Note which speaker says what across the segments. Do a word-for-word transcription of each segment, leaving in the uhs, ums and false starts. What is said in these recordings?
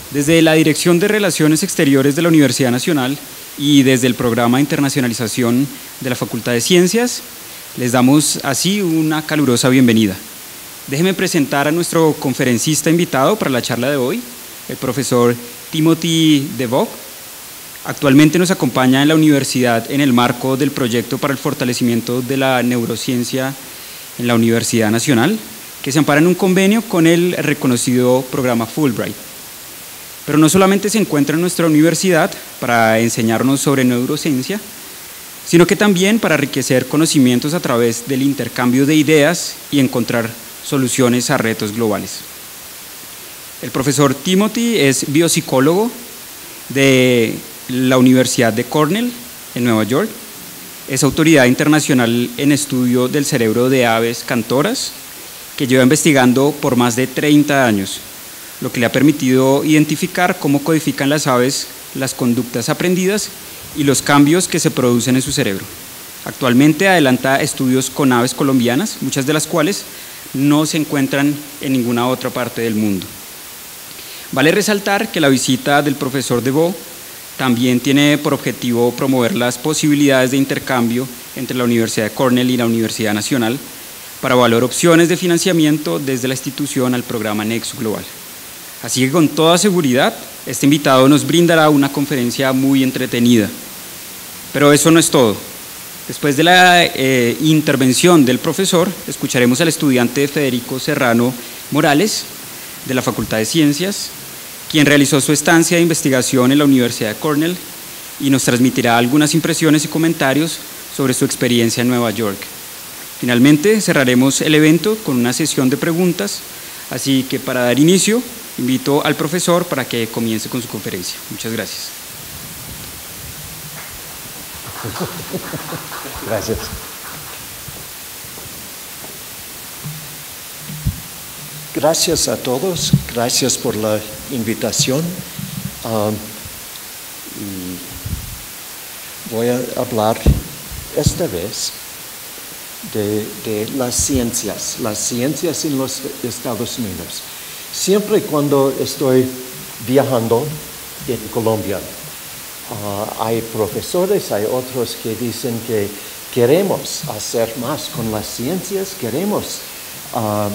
Speaker 1: Desde la Dirección de Relaciones Exteriores de la Universidad Nacional y desde el Programa de Internacionalización de la Facultad de Ciencias, les damos así una calurosa bienvenida. Déjenme presentar a nuestro conferencista invitado para la charla de hoy, el profesor Timothy DeVoe. Actualmente nos acompaña en la universidad en el marco del proyecto para el fortalecimiento de la neurociencia en la Universidad Nacional, que se ampara en un convenio con el reconocido programa Fulbright. Pero no solamente se encuentra en nuestra universidad para enseñarnos sobre neurociencia, sino que también para enriquecer conocimientos a través del intercambio de ideas y encontrar soluciones a retos globales. El profesor Timothy es biopsicólogo de la Universidad de Cornell en Nueva York, es autoridad internacional en estudio del cerebro de aves cantoras, que lleva investigando por más de treinta años, lo que le ha permitido identificar cómo codifican las aves las conductas aprendidas y los cambios que se producen en su cerebro. Actualmente adelanta estudios con aves colombianas, muchas de las cuales no se encuentran en ninguna otra parte del mundo. Vale resaltar que la visita del profesor DeVoe también tiene por objetivo promover las posibilidades de intercambio entre la Universidad de Cornell y la Universidad Nacional para evaluar opciones de financiamiento desde la institución al programa Nexus Global. Así que con toda seguridad, este invitado nos brindará una conferencia muy entretenida. Pero eso no es todo. Después de la eh, intervención del profesor, escucharemos al estudiante Federico Serrano Morales, de la Facultad de Ciencias, quien realizó su estancia de investigación en la Universidad de Cornell y nos transmitirá algunas impresiones y comentarios sobre su experiencia en Nueva York. Finalmente, cerraremos el evento con una sesión de preguntas, así que para dar inicio, invito al profesor para que comience con su conferencia. Muchas gracias.
Speaker 2: Gracias. Gracias a todos, gracias por la invitación. Um, y voy a hablar esta vez de, de las ciencias, las ciencias en los Estados Unidos. Siempre cuando estoy viajando en Colombia, uh, hay profesores, hay otros que dicen que queremos hacer más con las ciencias, queremos uh,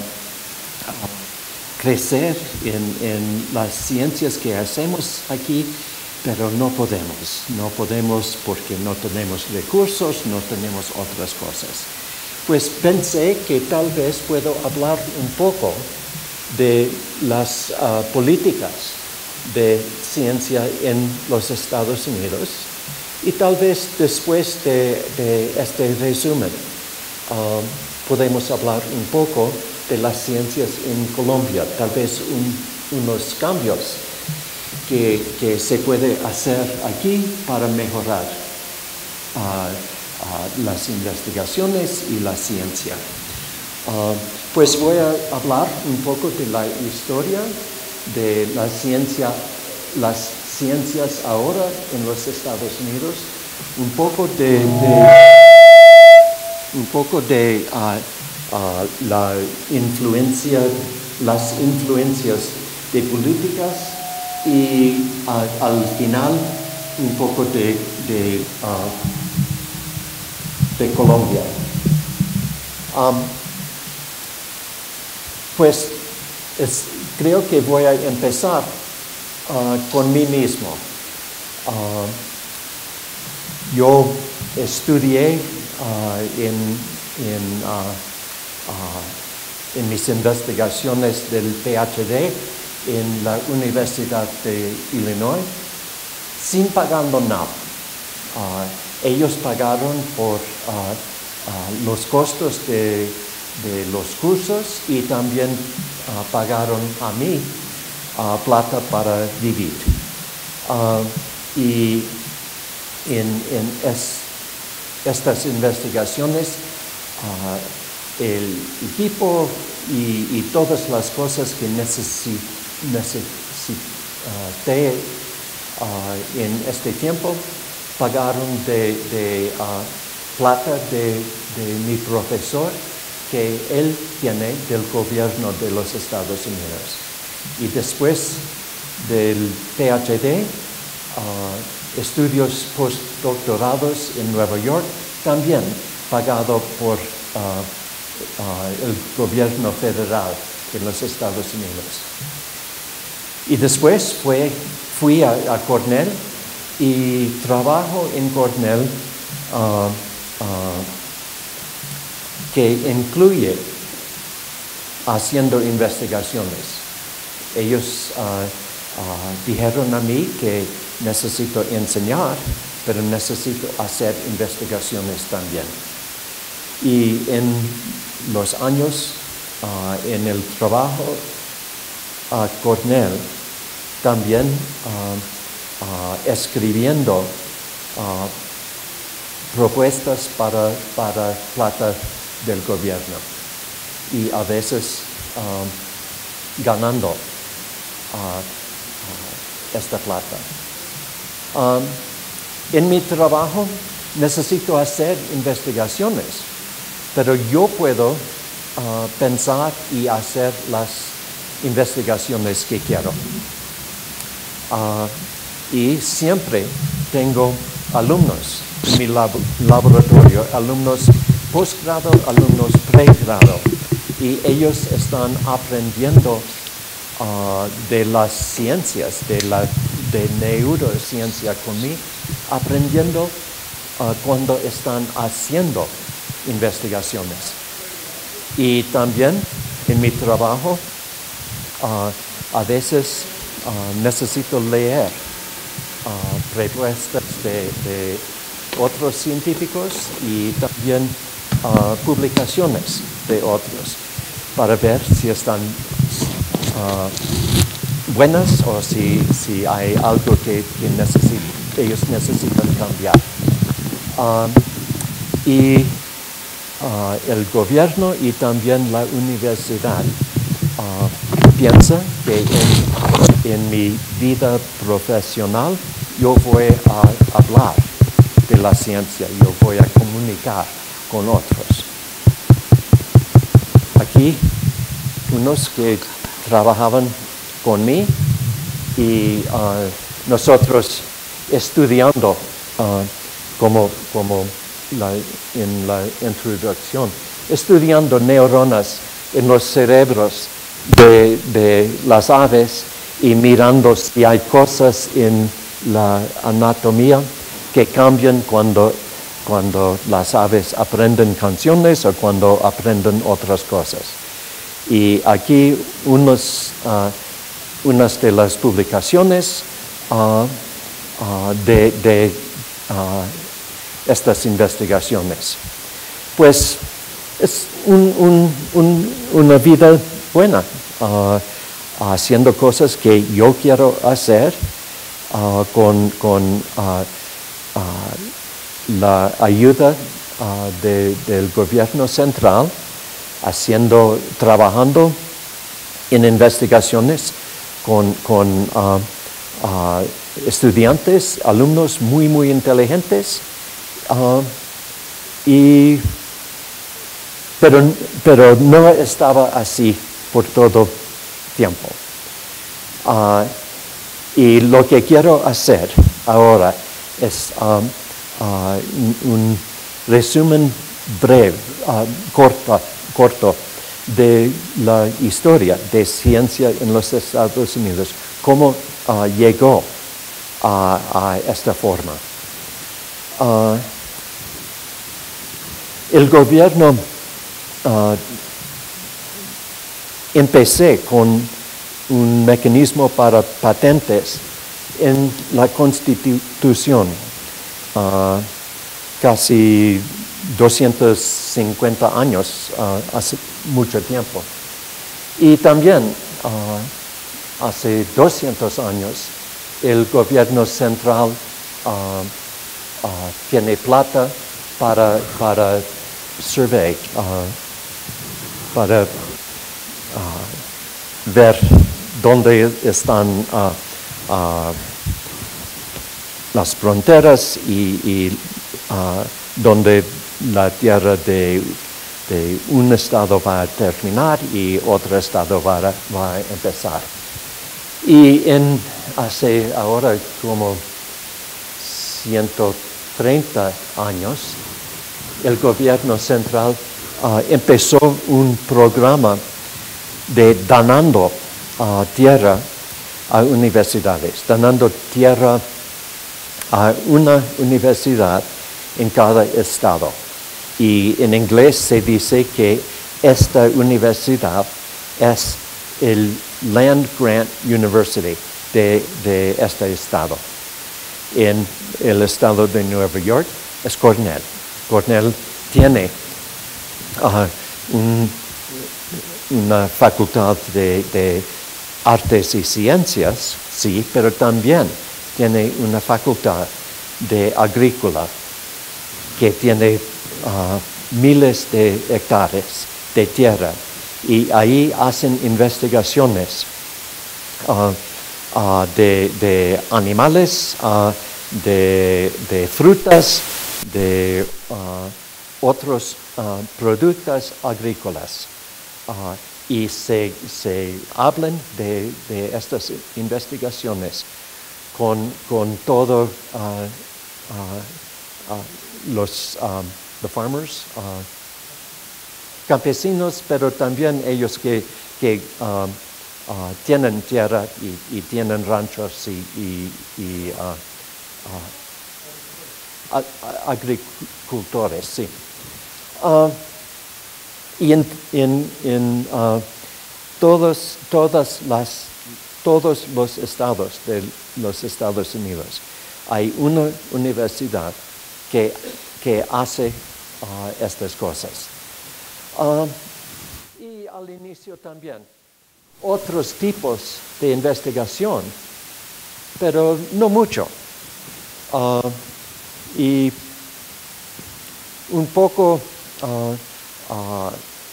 Speaker 2: crecer en, en las ciencias que hacemos aquí, pero no podemos, no podemos porque no tenemos recursos, no tenemos otras cosas. Pues pensé que tal vez puedo hablar un poco de las uh, políticas de ciencia en los Estados Unidos y tal vez después de, de este resumen uh, podemos hablar un poco de las ciencias en Colombia, tal vez un, unos cambios que, que se puede hacer aquí para mejorar uh, uh, las investigaciones y la ciencia. Uh, pues voy a hablar un poco de la historia de la ciencia, las ciencias ahora en los Estados Unidos, un poco de, de un poco de uh, uh, la influencia, las influencias de políticas y uh, al final un poco de, de, uh, de Colombia. Um, Pues es, creo que voy a empezar uh, con mí mismo. Uh, yo estudié uh, en, en, uh, uh, en mis investigaciones del PhD en la Universidad de Illinois sin pagando nada. Uh, ellos pagaron por uh, uh, los costos de de los cursos y también uh, pagaron a mí uh, plata para vivir. Uh, y en, en es, estas investigaciones, uh, el equipo y, y todas las cosas que necesité, necesité uh, en este tiempo pagaron de, de uh, plata de, de mi profesor que él tiene del gobierno de los Estados Unidos. Y después del P H D, uh, estudios postdoctorados en Nueva York, también pagado por uh, uh, el gobierno federal de los Estados Unidos. Y después fue, fui a, a Cornell y trabajo en Cornell uh, uh, que incluye haciendo investigaciones. Ellos uh, uh, dijeron a mí que necesito enseñar, pero necesito hacer investigaciones también. Y en los años, uh, en el trabajo a Cornell, también uh, uh, escribiendo uh, propuestas para, para plata del gobierno y a veces uh, ganando uh, uh, esta plata. Um, en mi trabajo necesito hacer investigaciones, pero yo puedo uh, pensar y hacer las investigaciones que quiero. Uh, y siempre tengo alumnos en mi lab laboratorio, alumnos postgrado, alumnos pregrado, y ellos están aprendiendo uh, de las ciencias, de la de neurociencia conmigo, aprendiendo uh, cuando están haciendo investigaciones. Y también en mi trabajo, uh, a veces uh, necesito leer uh, propuestas de, de otros científicos y también uh, publicaciones de otros para ver si están uh, buenas o si, si hay algo que, que necesit ellos necesitan cambiar. Uh, y uh, el gobierno y también la universidad uh, piensa que en, en mi vida profesional yo voy a hablar de la ciencia, yo voy a comunicar con otros. Aquí, unos que trabajaban con mí y uh, nosotros estudiando uh, como, como la, en la introducción, estudiando neuronas en los cerebros de, de las aves y mirando si hay cosas en la anatomía que cambian cuando, cuando las aves aprenden canciones o cuando aprenden otras cosas. Y aquí unos, uh, unas de las publicaciones uh, uh, de, de uh, estas investigaciones. Pues es un, un, un, una vida buena, uh, haciendo cosas que yo quiero hacer uh, con, con uh, uh, la ayuda uh, de, del gobierno central, haciendo, trabajando en investigaciones con, con uh, uh, estudiantes, alumnos muy, muy inteligentes, uh, y, pero, pero no estaba así por todo tiempo. Uh, y lo que quiero hacer ahora es um, uh, un resumen breve, uh, corto, corto de la historia de ciencia en los Estados Unidos, cómo uh, llegó a, a esta forma. Uh, el gobierno, uh, empecé con un mecanismo para patentes en la Constitución, uh, casi doscientos cincuenta años, uh, hace mucho tiempo. Y también uh, hace doscientos años el gobierno central uh, uh, tiene plata para, para survey, uh, para uh, ver dónde están uh, uh, las fronteras y, y uh, dónde la tierra de, de un estado va a terminar y otro estado va a, va a empezar. Y en, hace ahora como ciento treinta años, el gobierno central uh, empezó un programa de donando uh, tierra a universidades, donando tierra a una universidad en cada estado. Y en inglés se dice que esta universidad es el Land Grant University de, de este estado. En el estado de Nueva York es Cornell. Cornell tiene uh, un, una facultad de, de artes y ciencias, sí, pero también tiene una facultad de agrícola que tiene uh, miles de hectáreas de tierra y ahí hacen investigaciones uh, uh, de, de animales, uh, de, de frutas, de uh, otros uh, productos agrícolas. Uh, y se, se hablan de, de estas investigaciones con, con todos uh, uh, uh, los um, the farmers, uh, campesinos, pero también ellos que, que um, uh, tienen tierra y, y tienen ranchos y, y, y uh, uh, agricultores, sí. Uh, y en, en, en uh, todos, todas las, todos los estados de los Estados Unidos hay una universidad que, que hace uh, estas cosas. Uh, y al inicio también otros tipos de investigación, pero no mucho. Uh, y un poco uh, uh,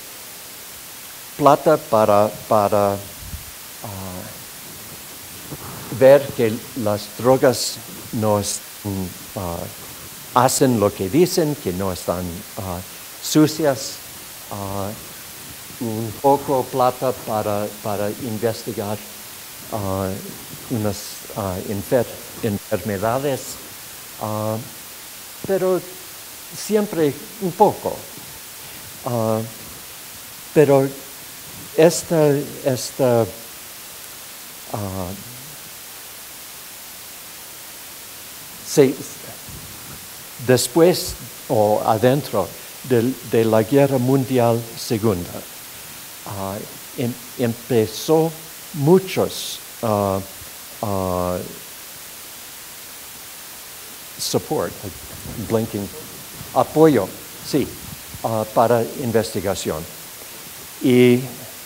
Speaker 2: plata para, para uh, ver que las drogas no es, uh, hacen lo que dicen, que no están uh, sucias. Uh, un poco plata para, para investigar uh, unas uh, enfer enfermedades, uh, pero siempre un poco. Uh, pero esta, esta uh, se, después o adentro de, de la Guerra Mundial Segunda, uh, em, empezó muchos uh, uh, support, blinking, apoyo, sí, uh, para investigación. Y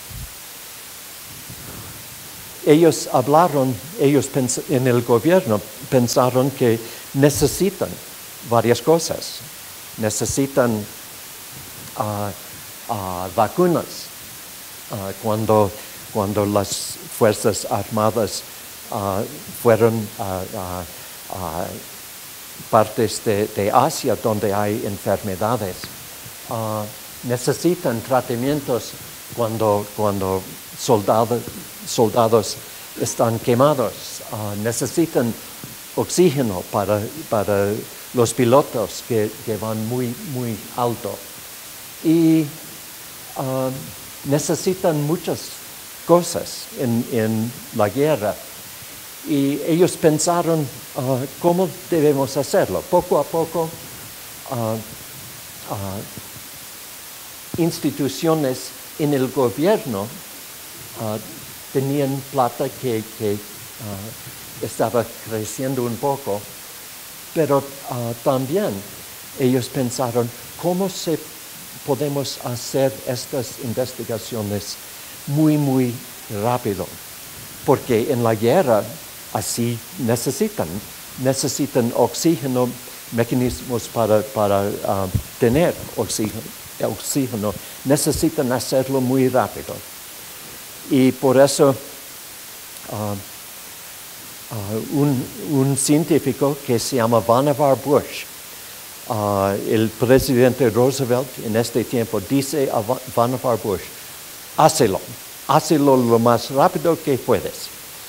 Speaker 2: ellos hablaron, ellos en el gobierno pensaron que necesitan varias cosas. Necesitan uh, uh, vacunas. Uh, cuando, cuando las Fuerzas Armadas uh, fueron a uh, uh, uh, partes de, de Asia donde hay enfermedades, uh, necesitan tratamientos cuando, cuando soldados, soldados están quemados, uh, necesitan oxígeno para, para los pilotos que, que van muy, muy alto. Y uh, necesitan muchas cosas en, en la guerra. Y ellos pensaron uh, cómo debemos hacerlo. Poco a poco, uh, uh, instituciones en el gobierno uh, tenían plata que, que uh, estaba creciendo un poco, pero uh, también ellos pensaron cómo se podemos hacer estas investigaciones muy, muy rápido, porque en la guerra así necesitan, necesitan oxígeno, mecanismos para, para uh, tener oxígeno, oxígeno, necesitan hacerlo muy rápido. Y por eso uh, uh, un, un científico que se llama Vannevar Bush, uh, el presidente Roosevelt en este tiempo dice a Vannevar Bush, hácelo, hácelo lo más rápido que puedes.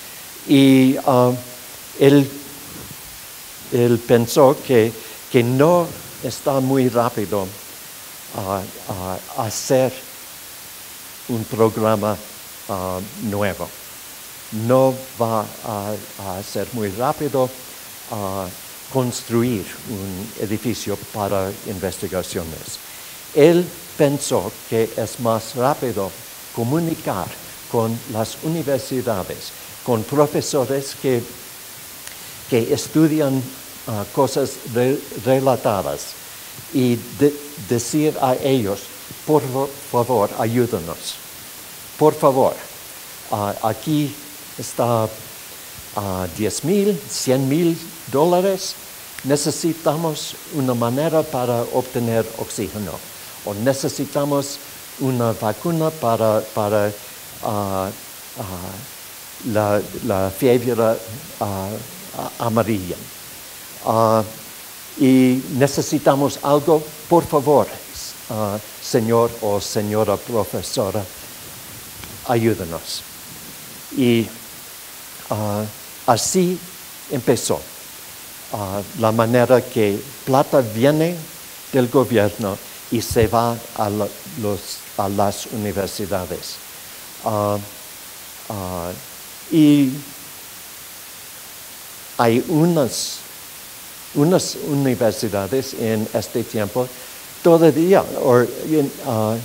Speaker 2: Y uh, él, él pensó que, que no está muy rápido uh, uh, hacer un programa uh, nuevo. No va a, a ser muy rápido uh, construir un edificio para investigaciones. Él pensó que es más rápido comunicar con las universidades, con profesores que, que estudian uh, cosas re relatadas y de decir a ellos, por favor, ayúdanos. Por favor, uh, aquí está uh, diez mil, cien mil dólares. Necesitamos una manera para obtener oxígeno. O necesitamos una vacuna para, para uh, uh, la, la fiebre uh, amarilla. Uh, y necesitamos algo, por favor, uh, señor o señora profesora, ayúdenos. Y uh, así empezó. Uh, la manera que plata viene del gobierno y se va a, la, los, a las universidades. Uh, uh, y hay unas, unas universidades en este tiempo todavía, or in, uh,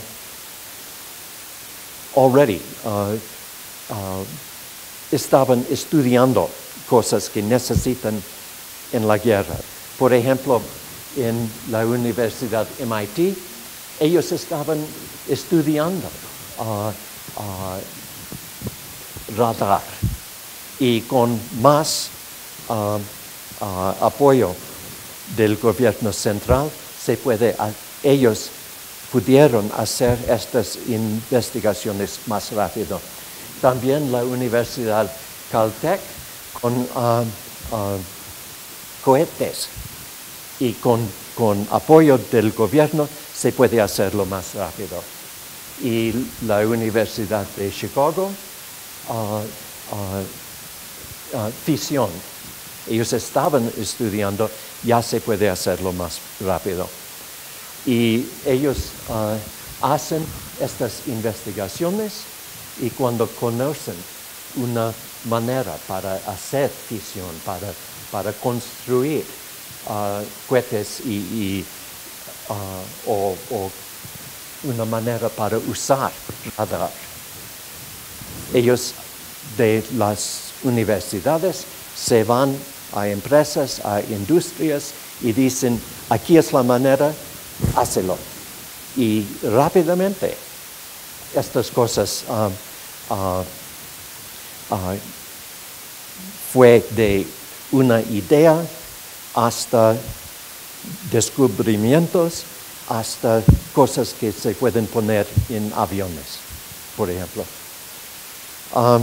Speaker 2: already, uh, uh, estaban estudiando cosas que necesitan en la guerra. Por ejemplo, en la Universidad M I T, ellos estaban estudiando uh, uh, radar y con más uh, uh, apoyo del gobierno central, se puede, uh, ellos pudieron hacer estas investigaciones más rápido. También la Universidad Caltech con uh, uh, cohetes y con, con apoyo del gobierno se puede hacerlo más rápido. Y la Universidad de Chicago, uh, uh, uh, fisión. Ellos estaban estudiando, ya se puede hacerlo más rápido. Y ellos uh, hacen estas investigaciones y cuando conocen una manera para hacer fisión, para, para construir uh, cohetes y, y, uh, o, o una manera para usar radar, ellos de las universidades se van a empresas, a industrias y dicen, aquí es la manera, hácelo. Y rápidamente estas cosas uh, uh, uh, fue de una idea hasta descubrimientos, hasta cosas que se pueden poner en aviones, por ejemplo. Um,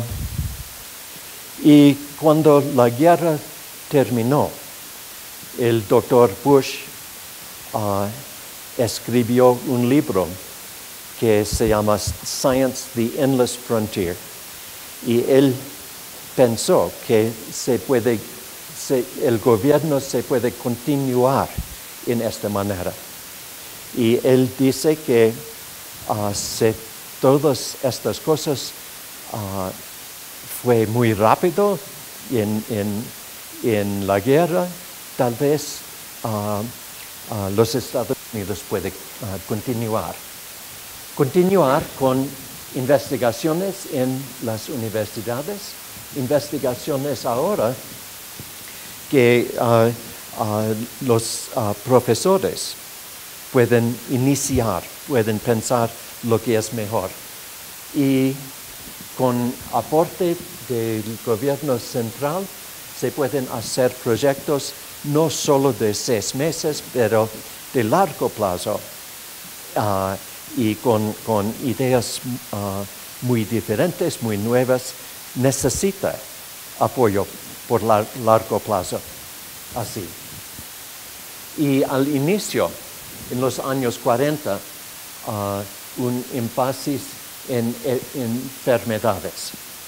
Speaker 2: y cuando la guerra terminó, el doctor Bush uh, escribió un libro que se llama Science, the Endless Frontier. Y él pensó que se puede, se, el gobierno se puede continuar en esta manera. Y él dice que uh, se, todas estas cosas uh, fue muy rápido en, en, en la guerra, tal vez uh, uh, los Estados Unidos puede uh, continuar. Continuar con investigaciones en las universidades, investigaciones ahora que uh, uh, los uh, profesores pueden iniciar, pueden pensar lo que es mejor. Y con aporte del gobierno central se pueden hacer proyectos no solo de seis meses, pero de largo plazo uh, y con, con ideas uh, muy diferentes, muy nuevas. Necesita apoyo por lar largo plazo, así. Y al inicio, en los años cuarenta, uh, un énfasis en, en enfermedades.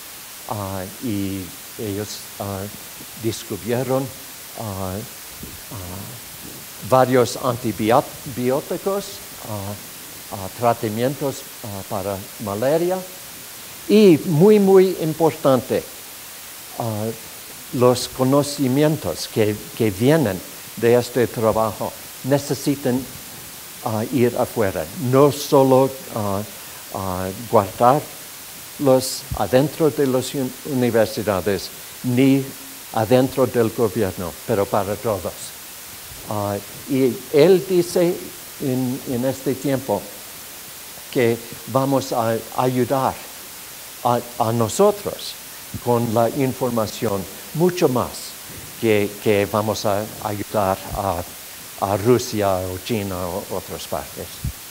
Speaker 2: uh, y ellos uh, descubrieron uh, uh, varios antibióticos, uh, uh, tratamientos uh, para malaria y muy, muy importante, uh, los conocimientos que, que vienen de este trabajo necesitan uh, ir afuera, no solo uh, uh, guardarlos adentro de las universidades ni adentro del gobierno, pero para todos. Uh, y él dice en, en este tiempo que vamos a ayudar a, a nosotros con la información mucho más que, que vamos a ayudar a, a Rusia o China o otras partes.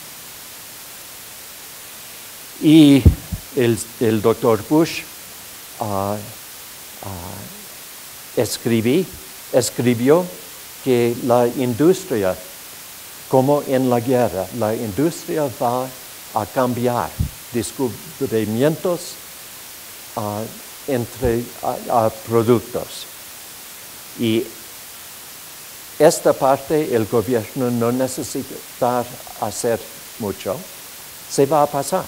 Speaker 2: Y el, el doctor Bush uh, uh, escribí, escribió que la industria, como en la guerra, la industria va a cambiar descubrimientos uh, entre a, a productos. Y esta parte el gobierno no necesita hacer mucho, se va a pasar.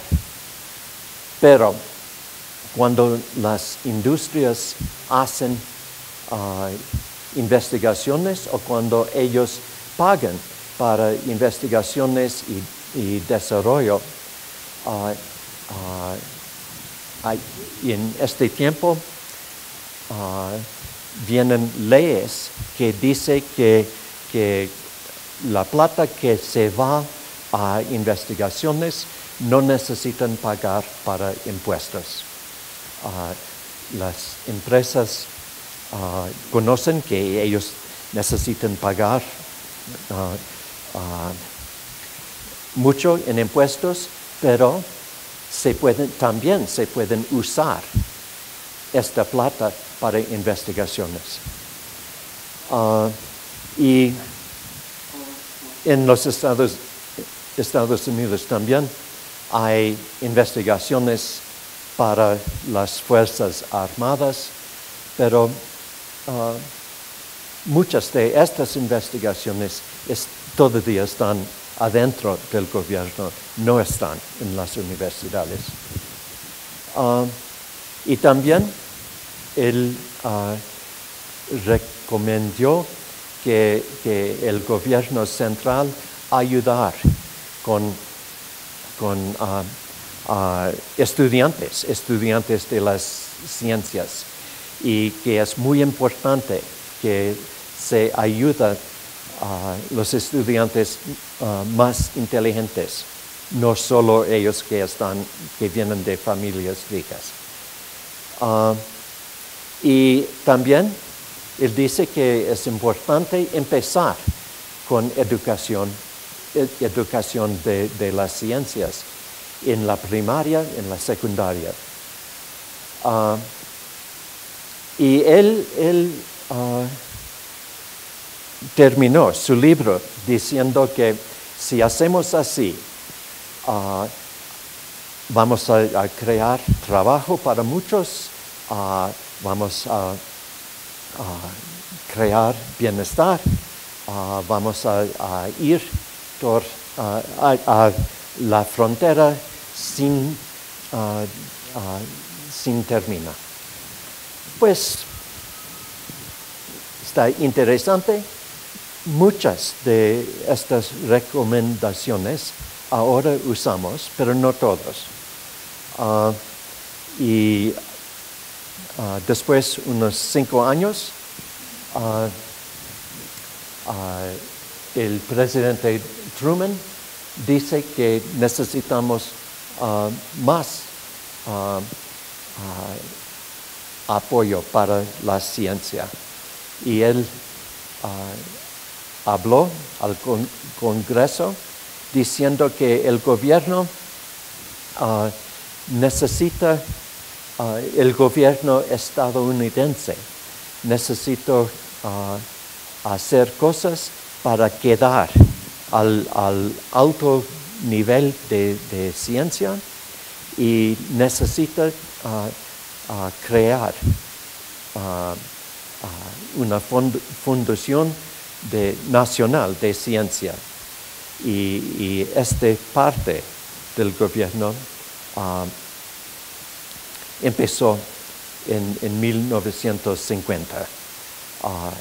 Speaker 2: Pero cuando las industrias hacen uh, investigaciones o cuando ellos pagan para investigaciones y, y desarrollo, uh, uh, y en este tiempo uh, vienen leyes que dicen que, que la plata que se va a investigaciones no necesitan pagar para impuestos. Uh, las empresas uh, conocen que ellos necesitan pagar uh, uh, mucho en impuestos, pero se pueden, también se pueden usar esta plata para investigaciones. Uh, y en los Estados, Estados Unidos también hay investigaciones para las Fuerzas Armadas, pero uh, muchas de estas investigaciones es, todavía están adentro del gobierno, no están en las universidades. Uh, y también él uh, recomendó que, que el gobierno central ayudar con, con uh, uh, estudiantes, estudiantes de las ciencias, y que es muy importante que se ayude a uh, los estudiantes uh, más inteligentes, no solo ellos que, están, que vienen de familias ricas. Uh, y también él dice que es importante empezar con educación, ed educación de, de las ciencias en la primaria, en la secundaria. Uh, y él, él uh, terminó su libro diciendo que si hacemos así, uh, vamos a, a crear trabajo para muchos, uh, vamos a, a crear bienestar, uh, vamos a, a ir por uh, a, a la frontera sin, uh, uh, sin terminar. Pues está interesante. Muchas de estas recomendaciones ahora usamos, pero no todos. Uh, y uh, después, unos cinco años, uh, uh, el presidente Truman dice que necesitamos uh, más uh, uh, apoyo para la ciencia. Y él uh, habló al con Congreso diciendo que el gobierno uh, necesita, uh, el gobierno estadounidense necesita uh, hacer cosas para quedar al, al alto nivel de, de ciencia, y necesita uh, uh, crear uh, uh, una fund fundación de, nacional de ciencia. Y, y esta parte del gobierno uh, empezó en, en mil novecientos cincuenta. Uh,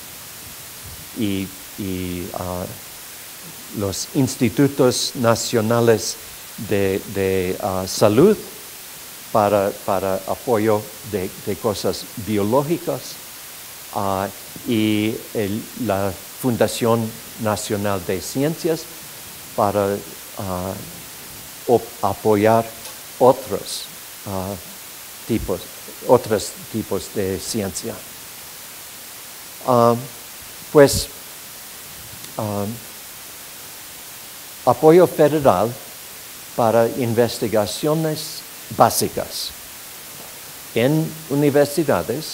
Speaker 2: y y uh, los institutos nacionales de, de uh, salud para, para apoyo de, de cosas biológicas uh, y el, la Fundación Nacional de Ciencias para uh, apoyar otros uh, tipos, otros tipos de ciencia. Uh, pues Um, apoyo federal para investigaciones básicas en universidades,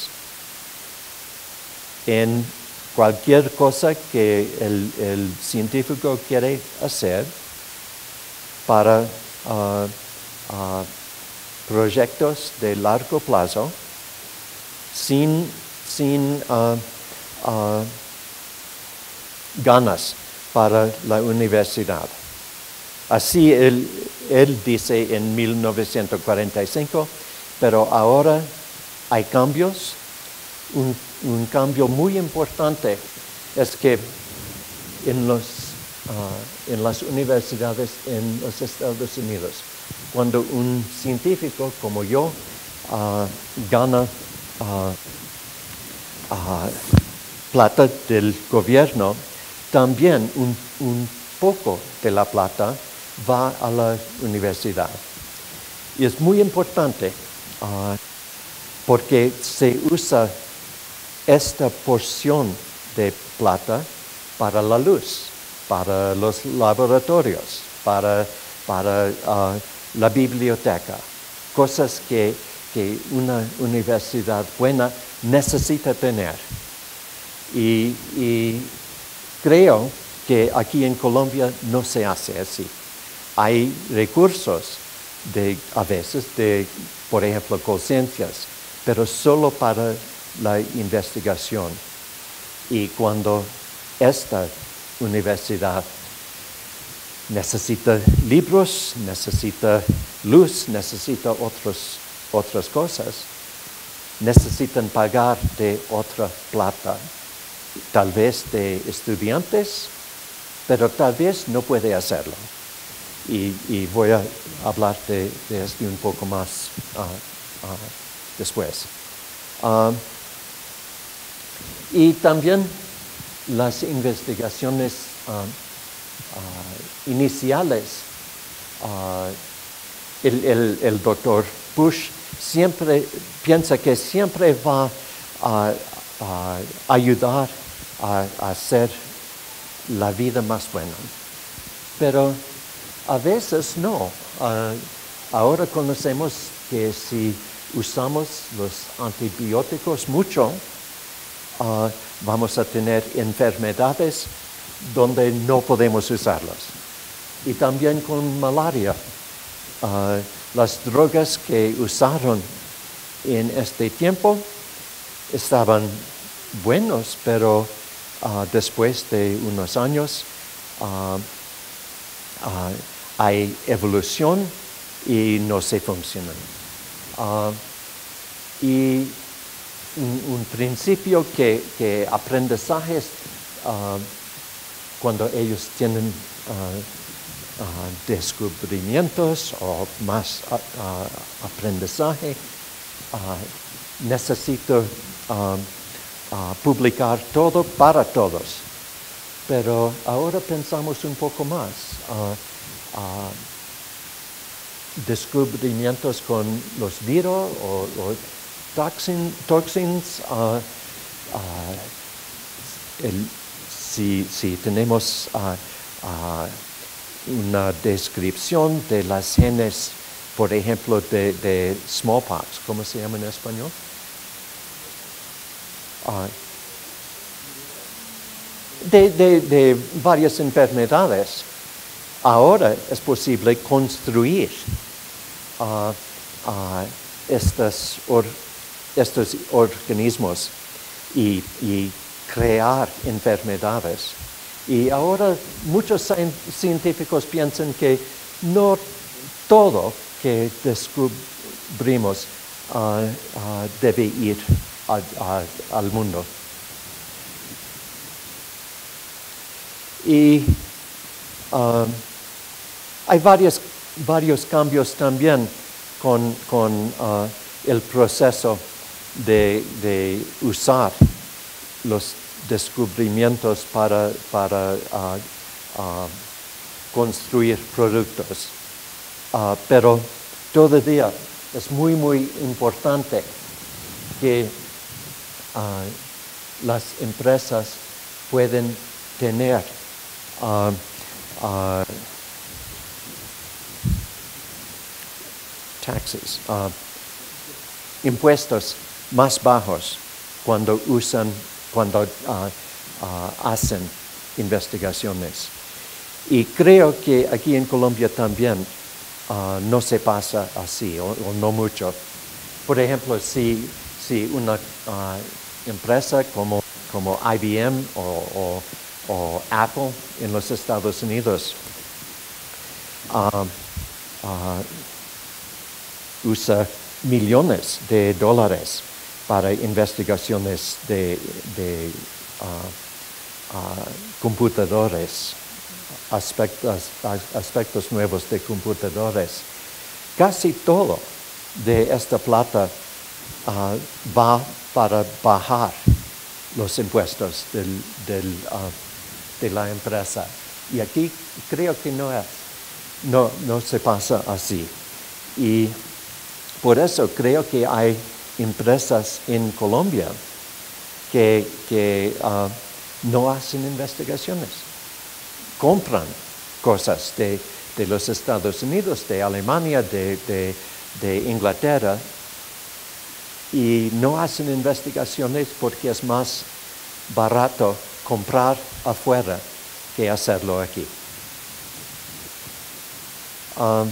Speaker 2: en cualquier cosa que el, el científico quiere hacer para uh, uh, proyectos de largo plazo, sin, sin uh, uh, ganas para la universidad. Así él, él dice en mil novecientos cuarenta y cinco, pero ahora hay cambios. Un, un cambio muy importante es que en, los, uh, en las universidades en los Estados Unidos, cuando un científico como yo uh, gana uh, uh, plata del gobierno, también un, un poco de la plata va a la universidad. Y es muy importante uh, porque se usa esta porción de plata para la luz, para los laboratorios, para, para uh, la biblioteca, cosas que, que una universidad buena necesita tener. Y, y creo que aquí en Colombia no se hace así. Hay recursos de, a veces, de, por ejemplo, conciencias, pero solo para la investigación. Y cuando esta universidad necesita libros, necesita luz, necesita otros, otras cosas, necesitan pagar de otra plata, tal vez de estudiantes, pero tal vez no puede hacerlo. Y, y voy a hablar de, de esto un poco más uh, uh, después. Uh, y también las investigaciones uh, uh, iniciales, uh, el, el, el doctor Bush siempre piensa que siempre va a, a ayudar a, a hacer la vida más buena. Pero a veces no. Uh, ahora conocemos que si usamos los antibióticos mucho, uh, vamos a tener enfermedades donde no podemos usarlos. Y también con malaria. Uh, las drogas que usaron en este tiempo estaban buenos, pero uh, después de unos años uh, uh, hay evolución y no se funcionan. Uh, y un, un principio que, que aprendizajes, uh, cuando ellos tienen uh, uh, descubrimientos o más uh, uh, aprendizaje, uh, necesito uh, uh, publicar todo para todos. Pero ahora pensamos un poco más. Uh, uh, descubrimientos con los virus o, o toxin, toxins. Uh, uh, el, si, si tenemos uh, uh, una descripción de las genes, por ejemplo, de, de smallpox, ¿cómo se llama en español? Uh, de, de, de varias enfermedades. Ahora es posible construir uh, uh, estas or, estos organismos y, y crear enfermedades. Y ahora muchos científicos piensan que no todo que descubrimos uh, uh, debe ir a, a, al mundo. Y um, hay varios, varios cambios también con, con uh, el proceso de, de usar los descubrimientos para, para uh, uh, construir productos. Uh, pero todavía es muy, muy importante que uh, las empresas pueden tener uh, uh, taxes, uh, impuestos más bajos cuando usan, cuando uh, uh, hacen investigaciones. Y creo que aquí en Colombia también uh, no se pasa así, o, o no mucho. Por ejemplo, si, si una uh, empresa como, como I B M o, o, o Apple en los Estados Unidos uh, uh, usa millones de dólares para investigaciones de, de uh, uh, computadores, aspectos, aspectos nuevos de computadores. Casi todo de esta plata uh, va para bajar los impuestos del, del, uh, de la empresa. Y aquí creo que no es, no, no se pasa así. Y por eso creo que hay empresas en Colombia que, que uh, no hacen investigaciones. Compran cosas de, de los Estados Unidos, de Alemania, de, de, de Inglaterra, y no hacen investigaciones porque es más barato comprar afuera que hacerlo aquí. Um,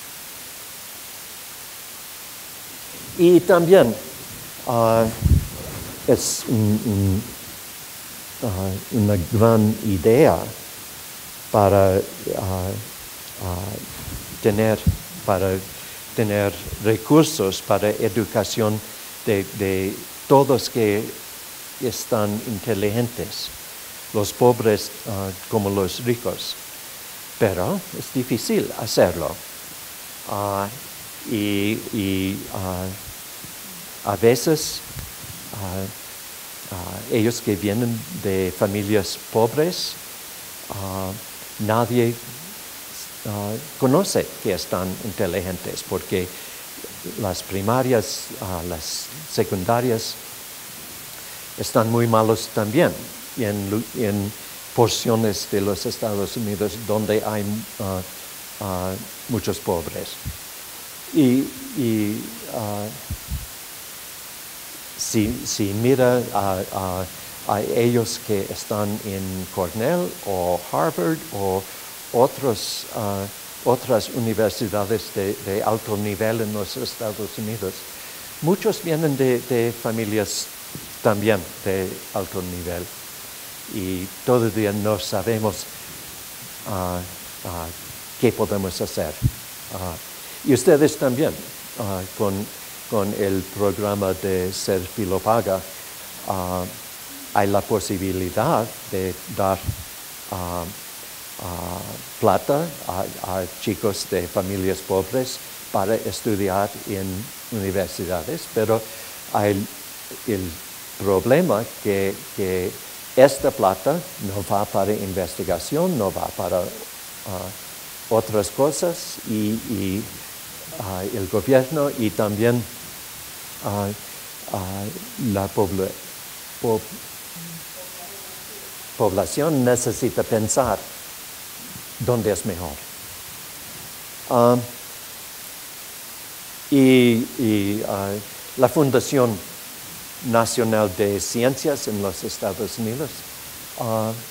Speaker 2: y también uh, es un, un, uh, una gran idea para uh, uh, tener, para tener recursos para educación de, de todos que están inteligentes, los pobres uh, como los ricos. Pero es difícil hacerlo. Uh, y y uh, a veces uh, uh, ellos que vienen de familias pobres, uh, nadie uh, conoce que están inteligentes porque las primarias, uh, las secundarias están muy malos también en, en porciones de los Estados Unidos donde hay uh, uh, muchos pobres. Y, y uh, si, si mira a, a, a ellos que están en Cornell o Harvard o otros, uh, otras universidades de, de alto nivel en los Estados Unidos, muchos vienen de, de familias también de alto nivel y todavía no sabemos uh, uh, qué podemos hacer. Uh, y ustedes también, uh, con, con el programa de Ser Filopaga, uh, hay la posibilidad de dar uh, uh, plata a, a chicos de familias pobres para estudiar en universidades, pero hay el problema que, que esta plata no va para investigación, no va para uh, otras cosas y, y uh, el gobierno y también uh, uh, la pobl po población necesita pensar dónde es mejor. Uh, y y uh, la Fundación Nacional de Ciencias en los Estados Unidos uh, uh,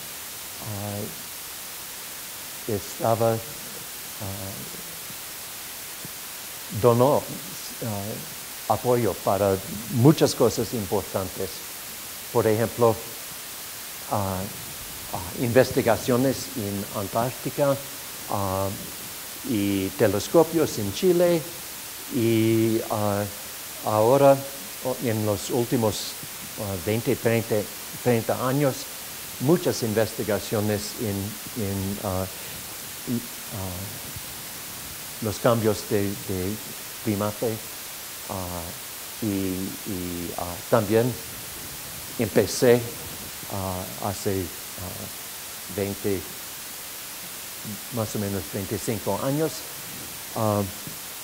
Speaker 2: estaba uh, donó uh, apoyo para muchas cosas importantes. Por ejemplo, uh, uh, investigaciones en Antártica uh, y telescopios en Chile y uh, ahora en los últimos uh, veinte, treinta años muchas investigaciones en, en uh, y, uh, los cambios de, de clima uh, y, y uh, también empecé uh, hace uh, veinte, más o menos veinticinco años uh, uh,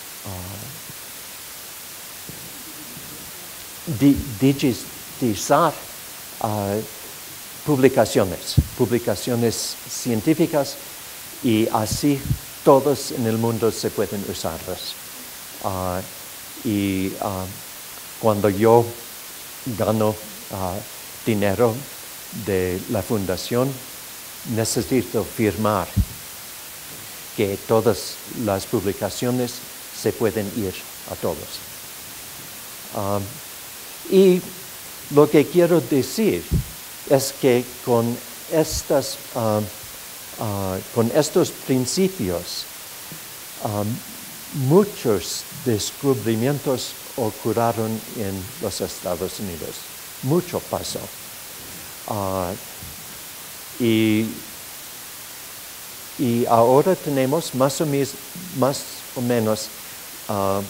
Speaker 2: di digitizar uh, publicaciones, publicaciones científicas y así todos en el mundo se pueden usarlas. Uh, y uh, cuando yo gano uh, dinero de la fundación, necesito firmar que todas las publicaciones se pueden ir a todos. Uh, y lo que quiero decir es que con estas uh, Uh, con estos principios, um, muchos descubrimientos ocurrieron en los Estados Unidos. Mucho pasó. Uh, y, y ahora tenemos más o, mis, más o menos uh, uh,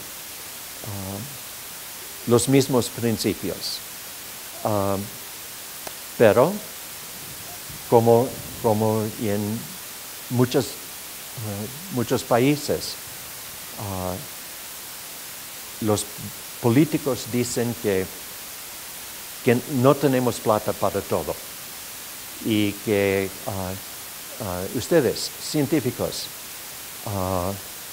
Speaker 2: los mismos principios. Uh, pero, como como en muchos, uh, muchos países, uh, los políticos dicen que, que no tenemos plata para todo y que uh, uh, ustedes, científicos, uh,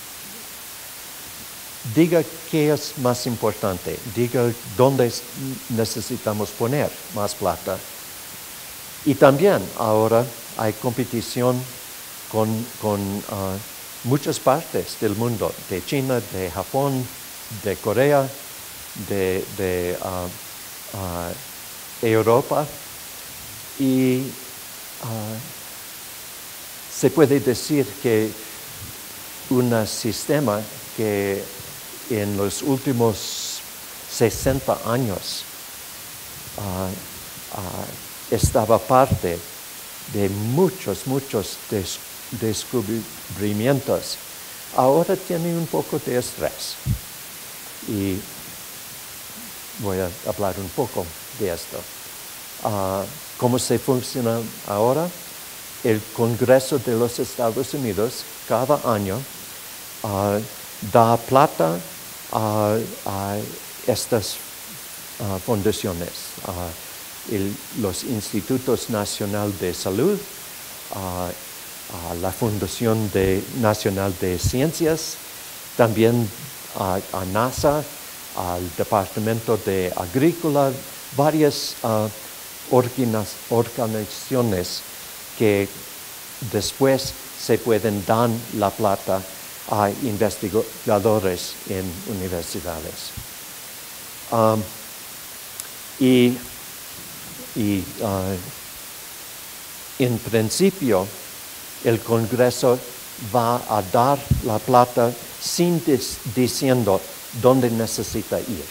Speaker 2: diga qué es más importante, diga dónde necesitamos poner más plata. Y también ahora hay competición con, con uh, muchas partes del mundo, de China, de Japón, de Corea, de, de uh, uh, Europa. Y uh, se puede decir que un sistema que en los últimos sesenta años uh, uh, estaba parte de muchos, muchos des descubrimientos, ahora tiene un poco de estrés. Y voy a hablar un poco de esto. Uh, ¿Cómo se funciona ahora? El Congreso de los Estados Unidos cada año uh, da plata a, a estas uh, fundaciones. Uh, El, los Institutos Nacional de Salud, uh, uh, la Fundación de, Nacional de Ciencias, también uh, a NASA, al Departamento de Agrícola, varias uh, organizaciones que después se pueden dar la plata a investigadores en universidades. Um, y Y uh, en principio el Congreso va a dar la plata sin diciendo dónde necesita ir.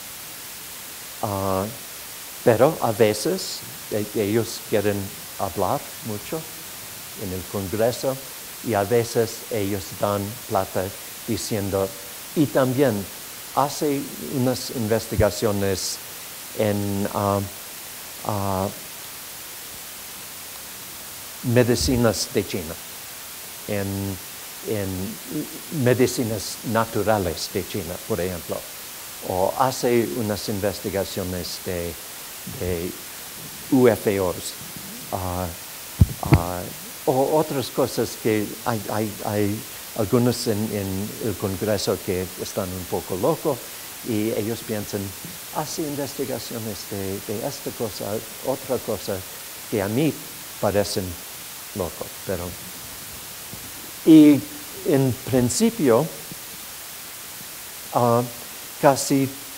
Speaker 2: Uh, pero a veces eh, ellos quieren hablar mucho en el Congreso y a veces ellos dan plata diciendo, y también hace unas investigaciones en uh, Uh, medicinas de China, en, en medicinas naturales de China, por ejemplo, o hace unas investigaciones de, de U F Os, uh, uh, o otras cosas que hay, hay, hay algunos en, en el Congreso que están un poco locos y ellos piensan, hace investigaciones de, de esta cosa, otra cosa, que a mí parecen locos. Pero, y en principio, uh, casi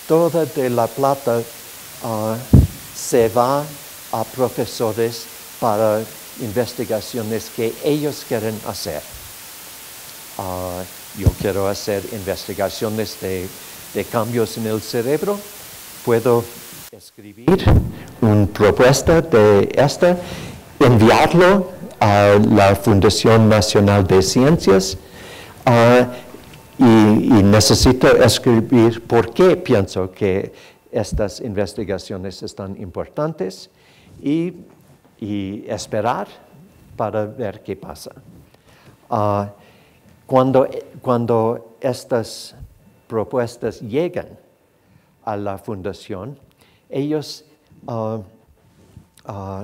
Speaker 2: toda de la plata uh, se va a profesores para investigaciones que ellos quieren hacer. Uh, yo quiero hacer investigaciones de, de cambios en el cerebro. Puedo escribir una propuesta de esta, enviarlo a la Fundación Nacional de Ciencias uh, y, y necesito escribir por qué pienso que estas investigaciones están importantes y, y esperar para ver qué pasa. Uh, cuando, cuando estas propuestas llegan a la fundación, ellos uh, uh,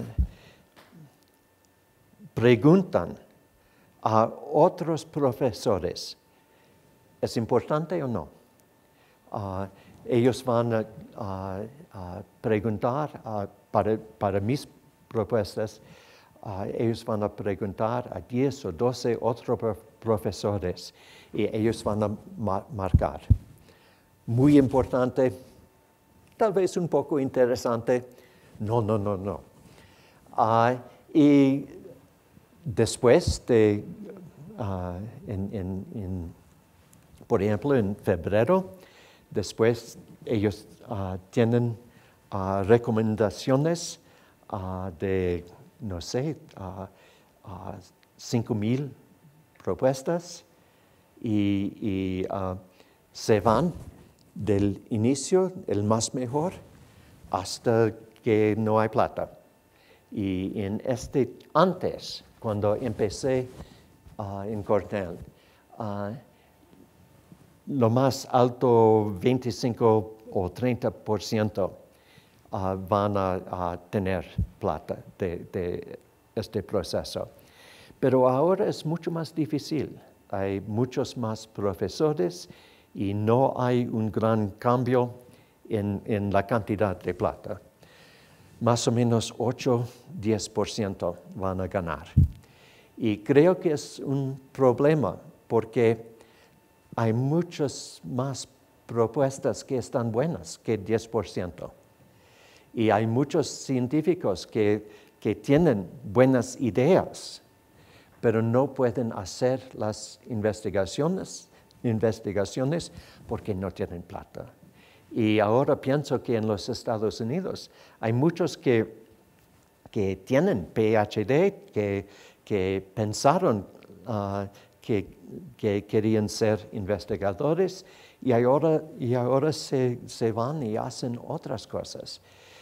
Speaker 2: preguntan a otros profesores, ¿es importante o no? Uh, ellos van a, a, a preguntar uh, para, para mis propuestas, uh, ellos van a preguntar a diez o doce otros profesores y ellos van a ma marcar. Muy importante, tal vez un poco interesante, no, no, no, no. Uh, y después de, uh, en, en, en, por ejemplo, en febrero, después ellos uh, tienen uh, recomendaciones uh, de, no sé, uh, uh, cinco mil propuestas y, y uh, se van del inicio, el más mejor, hasta que no hay plata. Y en este, antes, cuando empecé uh, en Cornell, uh, lo más alto, veinticinco o treinta por ciento uh, van a, a tener plata de, de este proceso. Pero ahora es mucho más difícil. Hay muchos más profesores y no hay un gran cambio en, en la cantidad de plata. Más o menos ocho a diez por ciento van a ganar. Y creo que es un problema porque hay muchas más propuestas que están buenas que diez por ciento. Y hay muchos científicos que, que tienen buenas ideas, pero no pueden hacer las investigaciones, investigaciones porque no tienen plata. Y ahora pienso que en los Estados Unidos hay muchos que, que tienen P H D, que, que pensaron uh, que, que querían ser investigadores y ahora, y ahora se, se van y hacen otras cosas.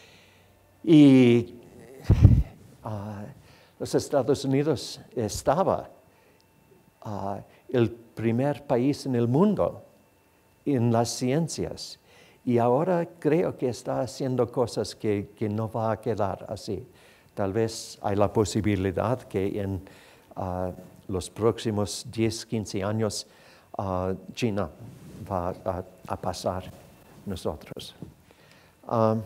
Speaker 2: Y uh, los Estados Unidos estaba uh, el primer país en el mundo en las ciencias. Y ahora creo que está haciendo cosas que, que no va a quedar así. Tal vez hay la posibilidad que en uh, los próximos diez, quince años uh, China va a, a pasar nosotros. Um,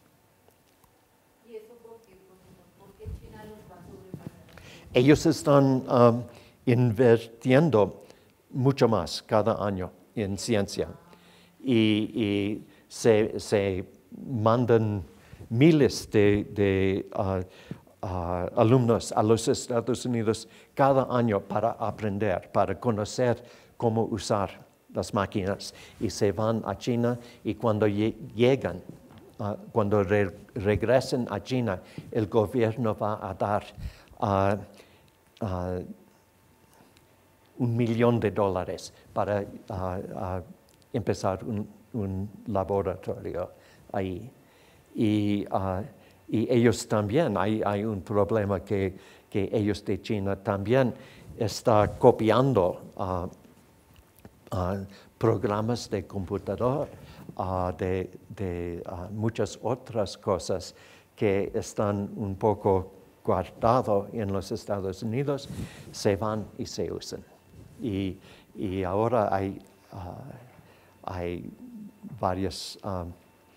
Speaker 3: ¿Y eso por qué? ¿Por qué China los va a sobrepasar?
Speaker 2: ellos están um, invirtiendo mucho más cada año en ciencia. Y, y se, se mandan miles de, de uh, uh, alumnos a los Estados Unidos cada año para aprender, para conocer cómo usar las máquinas. Y se van a China y cuando llegan, uh, cuando re regresen a China, el gobierno va a dar uh, uh, un millón de dólares para uh, uh, empezar un, un laboratorio ahí. Y, uh, y ellos también, hay, hay un problema que, que ellos de China también están copiando uh, uh, programas de computador, uh, de, de uh, muchas otras cosas que están un poco guardados en los Estados Unidos, se van y se usan. Y, y ahora hay... Uh, Hay varios, um,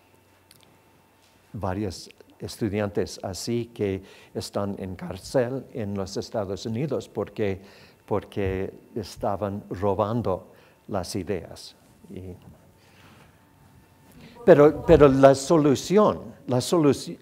Speaker 2: varios estudiantes así que están en cárcel en los Estados Unidos porque, porque estaban robando las ideas. Y,
Speaker 3: ¿Y
Speaker 2: Pero, pero la solución, la solución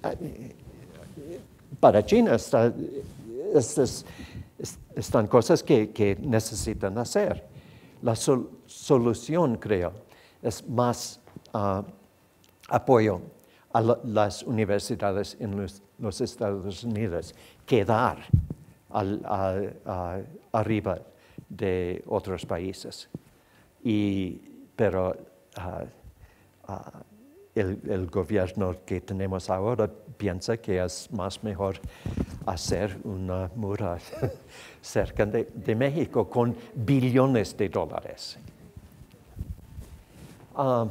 Speaker 2: para China está, estas, están cosas que, que necesitan hacer. La sol, solución, creo, es más uh, apoyo a la, las universidades en los, los Estados Unidos, quedar al, a, a, arriba de otros países. Y, pero uh, uh, el, el gobierno que tenemos ahora piensa que es más mejor hacer una muralla cerca de, de México con billones de dólares. Uh,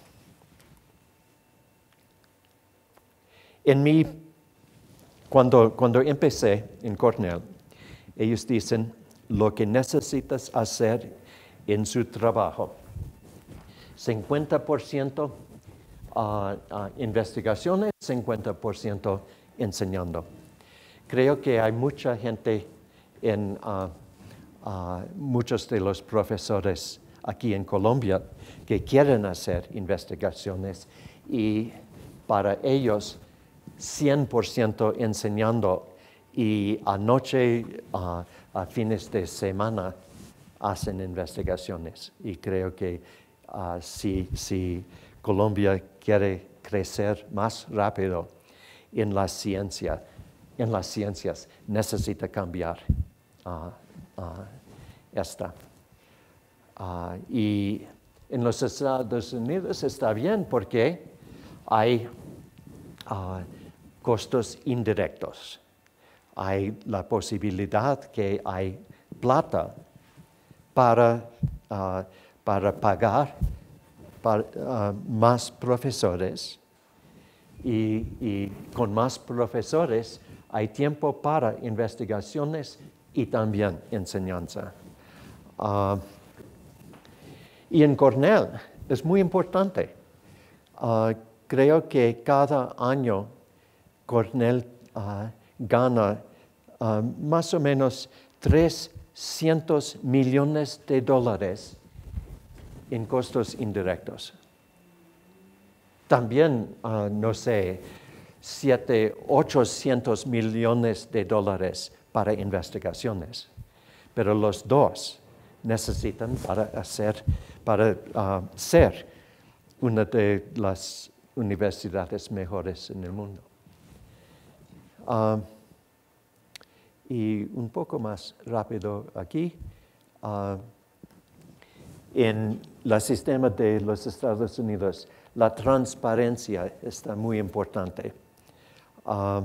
Speaker 2: en mi, cuando, cuando empecé en Cornell, ellos dicen lo que necesitas hacer en su trabajo. cincuenta por ciento uh, uh, investigaciones, cincuenta por ciento enseñando. Creo que hay mucha gente, en, uh, uh, muchos de los profesores aquí en Colombia que quieren hacer investigaciones y para ellos cien por ciento enseñando y anoche, uh, a fines de semana, hacen investigaciones. Y creo que uh, si, si Colombia quiere crecer más rápido en la ciencia, en las ciencias, necesita cambiar uh, uh, esta. Uh, y en los Estados Unidos está bien porque hay uh, costos indirectos. Hay la posibilidad que hay plata para, uh, para pagar para, uh, más profesores y, y con más profesores hay tiempo para investigaciones y también enseñanza. Uh, y en Cornell es muy importante. Uh, creo que cada año Cornell uh, gana uh, más o menos trescientos millones de dólares en costos indirectos. También, uh, no sé, siete, ochocientos millones de dólares para investigaciones. Pero los dos necesitan para hacer, para uh, ser una de las universidades mejores en el mundo. Uh, y un poco más rápido aquí, uh, en el sistema de los Estados Unidos, la transparencia está muy importante. Uh,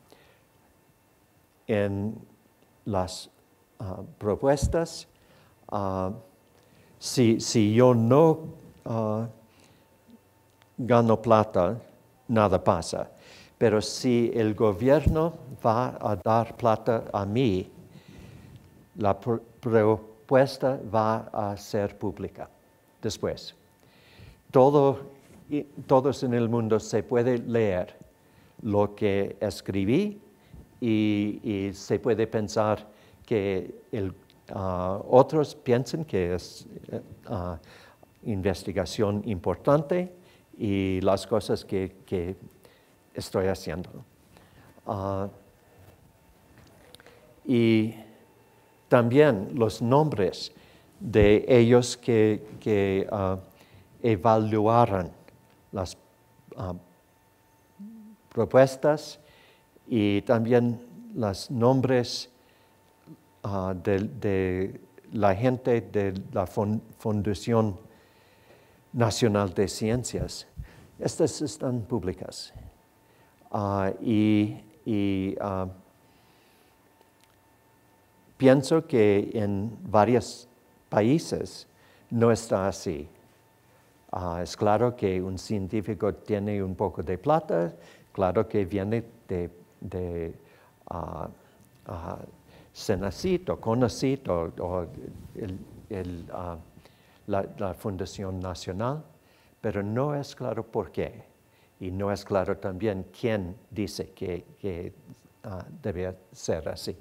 Speaker 2: en las uh, propuestas, uh, si, si yo no uh, gano plata, nada pasa. Pero si el gobierno va a dar plata a mí, la pro propuesta va a ser pública después. Todo, y, todos en el mundo se puede leer lo que escribí y, y se puede pensar que el, uh, otros piensan que es uh, investigación importante y las cosas que, que estoy haciendo. Uh, y también los nombres de ellos que, que uh, evaluaron las uh, propuestas y también los nombres uh, de, de la gente de la Fundación Nacional de Ciencias. Estas están públicas. Uh, y y uh, pienso que en varios países no está así. Uh, es claro que un científico tiene un poco de plata, claro que viene de, de uh, uh, Cenacit o Conacit o, o el, el, uh, la, la Fundación Nacional, pero no es claro por qué. Y no es claro también quién dice que, que uh, debe ser así.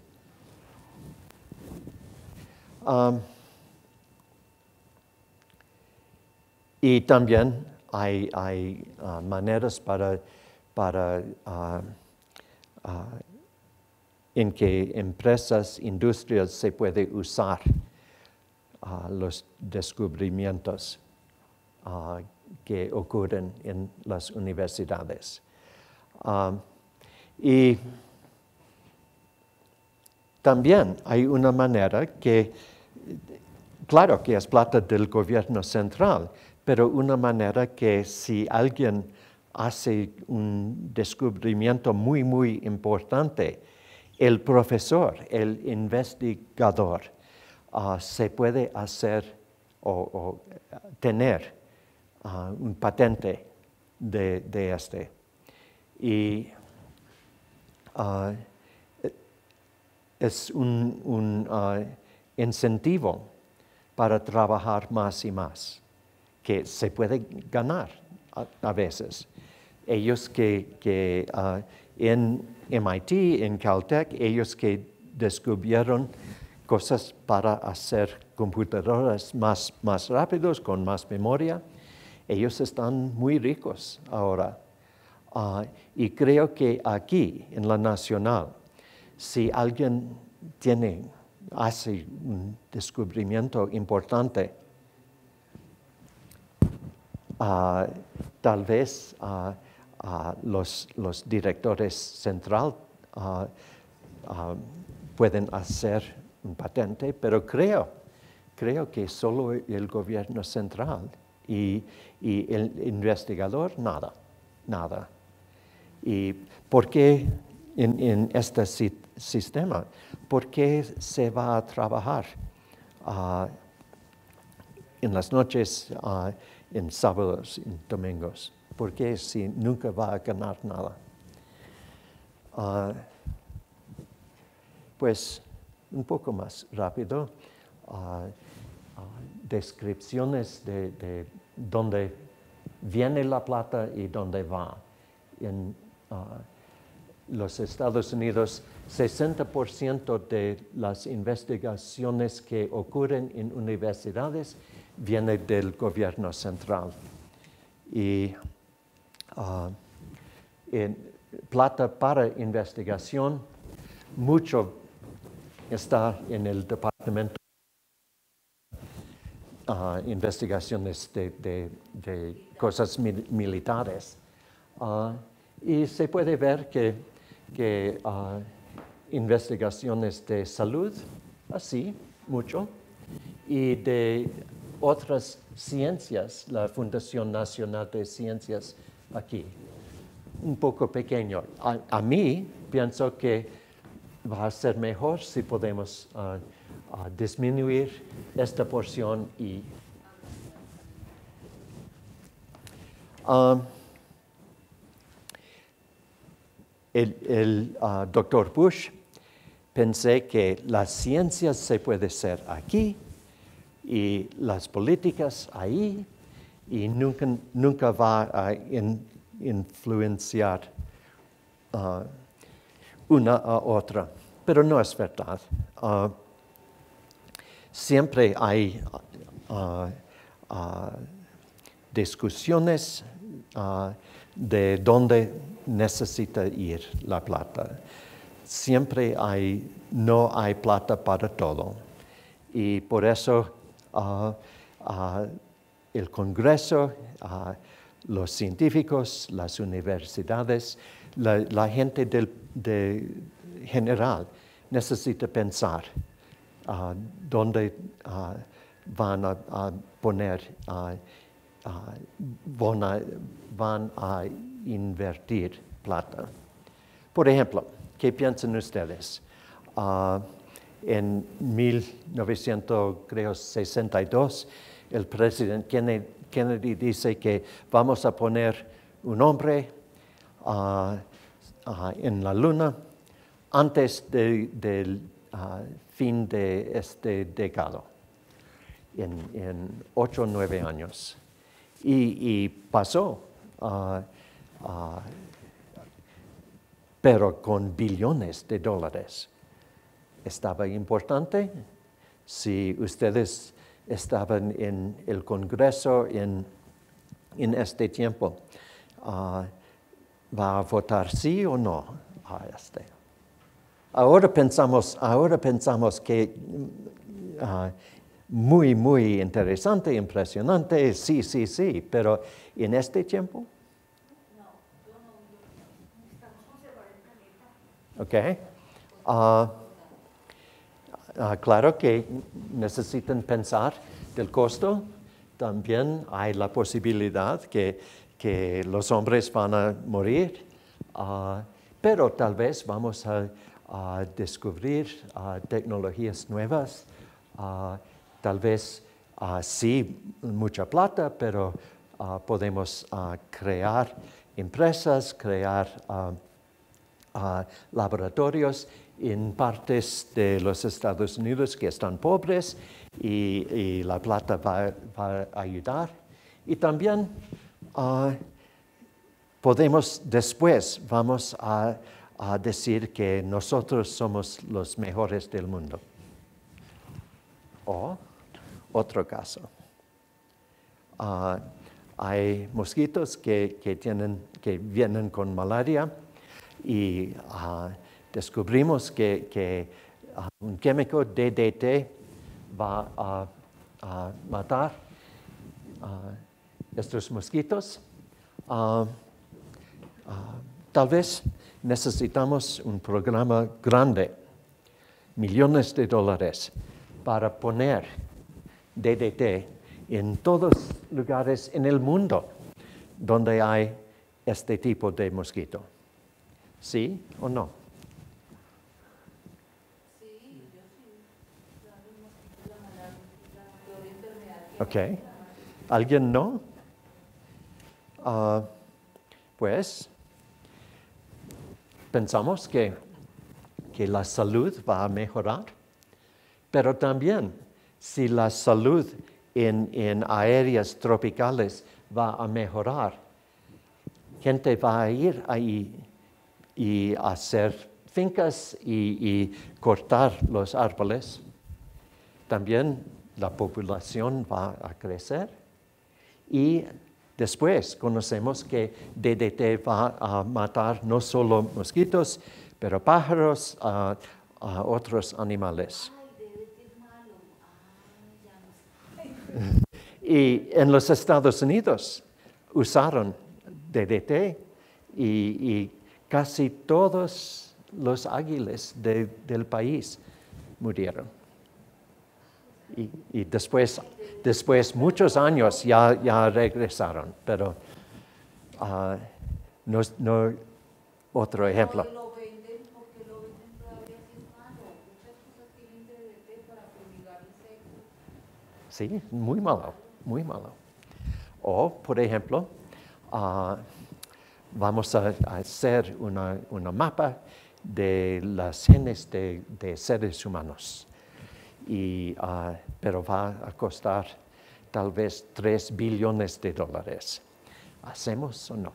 Speaker 2: Um, y también hay, hay uh, maneras para, para uh, uh, en que empresas, industrias se puede usar uh, los descubrimientos uh, que ocurren en las universidades. Um, y también hay una manera que, claro que es plata del gobierno central, pero una manera que si alguien hace un descubrimiento muy, muy importante, el profesor, el investigador, uh, se puede hacer o, o tener uh, un patente de, de este. Y uh, es un, un uh, incentivo para trabajar más y más, que se puede ganar a, a veces. Ellos que, que uh, en M I T, en Caltech, ellos que descubrieron cosas para hacer computadoras más, más rápidos, con más memoria, ellos están muy ricos ahora. Uh, y creo que aquí, en la Nacional, si alguien tiene, hace un descubrimiento importante, uh, tal vez uh, uh, los, los directores central uh, uh, pueden hacer un patente, pero creo, creo que solo el gobierno central y, y el investigador, nada, nada. ¿Y por qué en, en este si, sistema? ¿Por qué se va a trabajar uh, en las noches, uh, en sábados, en domingos? ¿Por qué si nunca va a ganar nada? Uh, pues un poco más rápido, uh, uh, descripciones de, de dónde viene la plata y dónde va. En uh, los Estados Unidos, sesenta por ciento de las investigaciones que ocurren en universidades vienen del gobierno central. Y uh, en plata para investigación, mucho está en el departamento de uh, investigaciones de, de, de cosas mil militares. Uh, y se puede ver que, que uh, investigaciones de salud, así, mucho, y de otras ciencias, la Fundación Nacional de Ciencias, aquí, un poco pequeño. A, a mí, pienso que va a ser mejor si podemos uh, uh, disminuir esta porción y... Um, El, el uh, doctor Bush, pensé que las ciencias se puede hacer aquí y las políticas ahí y nunca, nunca va a in, influenciar uh, una a otra. Pero no es verdad. Uh, siempre hay uh, uh, discusiones uh, de dónde necesita ir la plata. Siempre hay, no hay plata para todo. Y por eso uh, uh, el Congreso, uh, los científicos, las universidades, la, la gente del de general necesita pensar uh, dónde uh, van a, a poner, uh, uh, van, a, van a invertir plata. Por ejemplo, ¿qué piensan ustedes? Uh, en mil novecientos sesenta y dos, el presidente Kennedy, Kennedy dice que vamos a poner un hombre uh, uh, en la luna antes del de, uh, fin de este decado, en, en ocho o nueve años. Y, y pasó. Uh, Uh, pero con billones de dólares. ¿Estaba importante? Si ustedes estaban en el Congreso en en este tiempo, uh, ¿va a votar sí o no a este? Ahora pensamos, ahora pensamos que uh, muy, muy interesante, impresionante, sí, sí, sí, pero en este tiempo. Ok. Uh, uh, claro que necesitan pensar del costo. También hay la posibilidad que, que los hombres van a morir, uh, pero tal vez vamos a, a descubrir uh, tecnologías nuevas. Uh, tal vez uh, sí, mucha plata, pero uh, podemos uh, crear empresas, crear Uh, Uh, laboratorios en partes de los Estados Unidos que están pobres y, y la plata va, va a ayudar. Y también uh, podemos después, vamos a, a decir que nosotros somos los mejores del mundo. O otro caso. Uh, hay mosquitos que, que, tienen, que vienen con malaria. Y uh, descubrimos que, que uh, un químico D D T va a, a matar uh, estos mosquitos. Uh, uh, tal vez necesitamos un programa grande, millones de dólares, para poner D D T en todos los lugares en el mundo donde hay este tipo de mosquito. ¿Sí o no?
Speaker 3: Sí, yo sí. Claro, el mosquito, la malaria, la peor enfermedad que hay.
Speaker 2: Ok. ¿Alguien no? Uh, pues, pensamos que, que la salud va a mejorar, pero también si la salud en, en áreas tropicales va a mejorar, gente va a ir ahí y hacer fincas y, y cortar los árboles. También la población va a crecer y después conocemos que D D T va a matar no solo mosquitos, pero pájaros, uh, uh, otros animales.
Speaker 3: Ay, D D T es malo. Ay, ya no sé.
Speaker 2: Y en los Estados Unidos usaron D D T y, y casi todos los águilas de, del país murieron. Y, y después, después, muchos años ya, ya regresaron, pero uh, no, no, otro ejemplo.
Speaker 3: Porque lo venden, porque lo venden todavía si es malo. Muchas cosas tienen D D T para fumigar insectos.
Speaker 2: Sí, muy malo, muy malo. O, por ejemplo, uh, vamos a, a hacer una, una mapa de las genes de, de seres humanos, y, uh, pero va a costar tal vez tres billones de dólares. ¿Hacemos o no?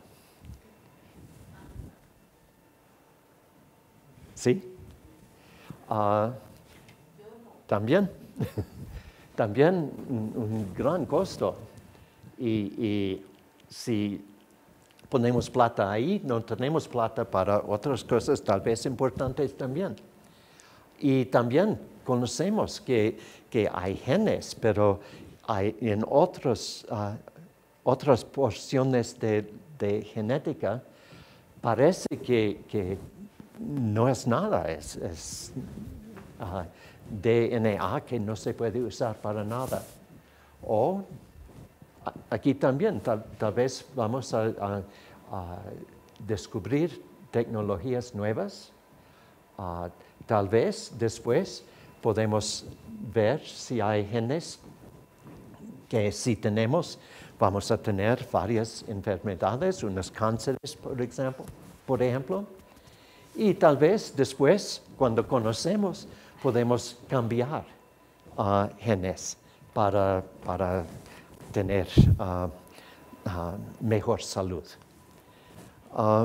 Speaker 2: ¿Sí? Uh, también, también un, un gran costo. Y, y si ponemos plata ahí, no tenemos plata para otras cosas tal vez importantes también. Y también conocemos que, que hay genes, pero hay en otros, uh, otras porciones de, de genética parece que, que no es nada, es, es uh, D N A que no se puede usar para nada. O aquí también tal, tal vez vamos a, a, a descubrir tecnologías nuevas. Uh, tal vez después podemos ver si hay genes que si tenemos, vamos a tener varias enfermedades, unos cánceres, por ejemplo, por ejemplo. Y tal vez después, cuando conocemos, podemos cambiar uh, genes para, para tener uh, uh, mejor salud. Uh,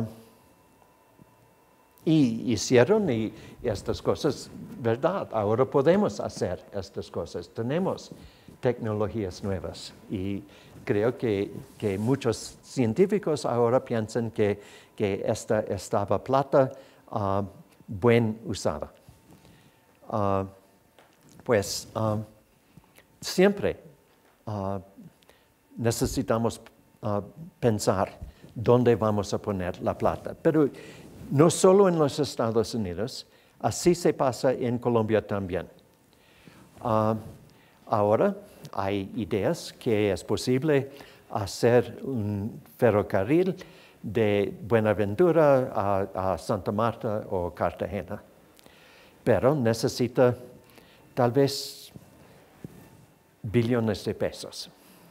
Speaker 2: y hicieron y estas cosas, ¿verdad? Ahora podemos hacer estas cosas. Tenemos tecnologías nuevas. Y creo que, que muchos científicos ahora piensan que, que esta estaba plata uh, bien usada. Uh, pues uh, siempre uh, necesitamos uh, pensar dónde vamos a poner la plata. Pero no solo en los Estados Unidos, así se pasa en Colombia también. Uh, ahora hay ideas que es posible hacer un ferrocarril de Buenaventura a, a Santa Marta o Cartagena, pero necesita tal vez billones de pesos.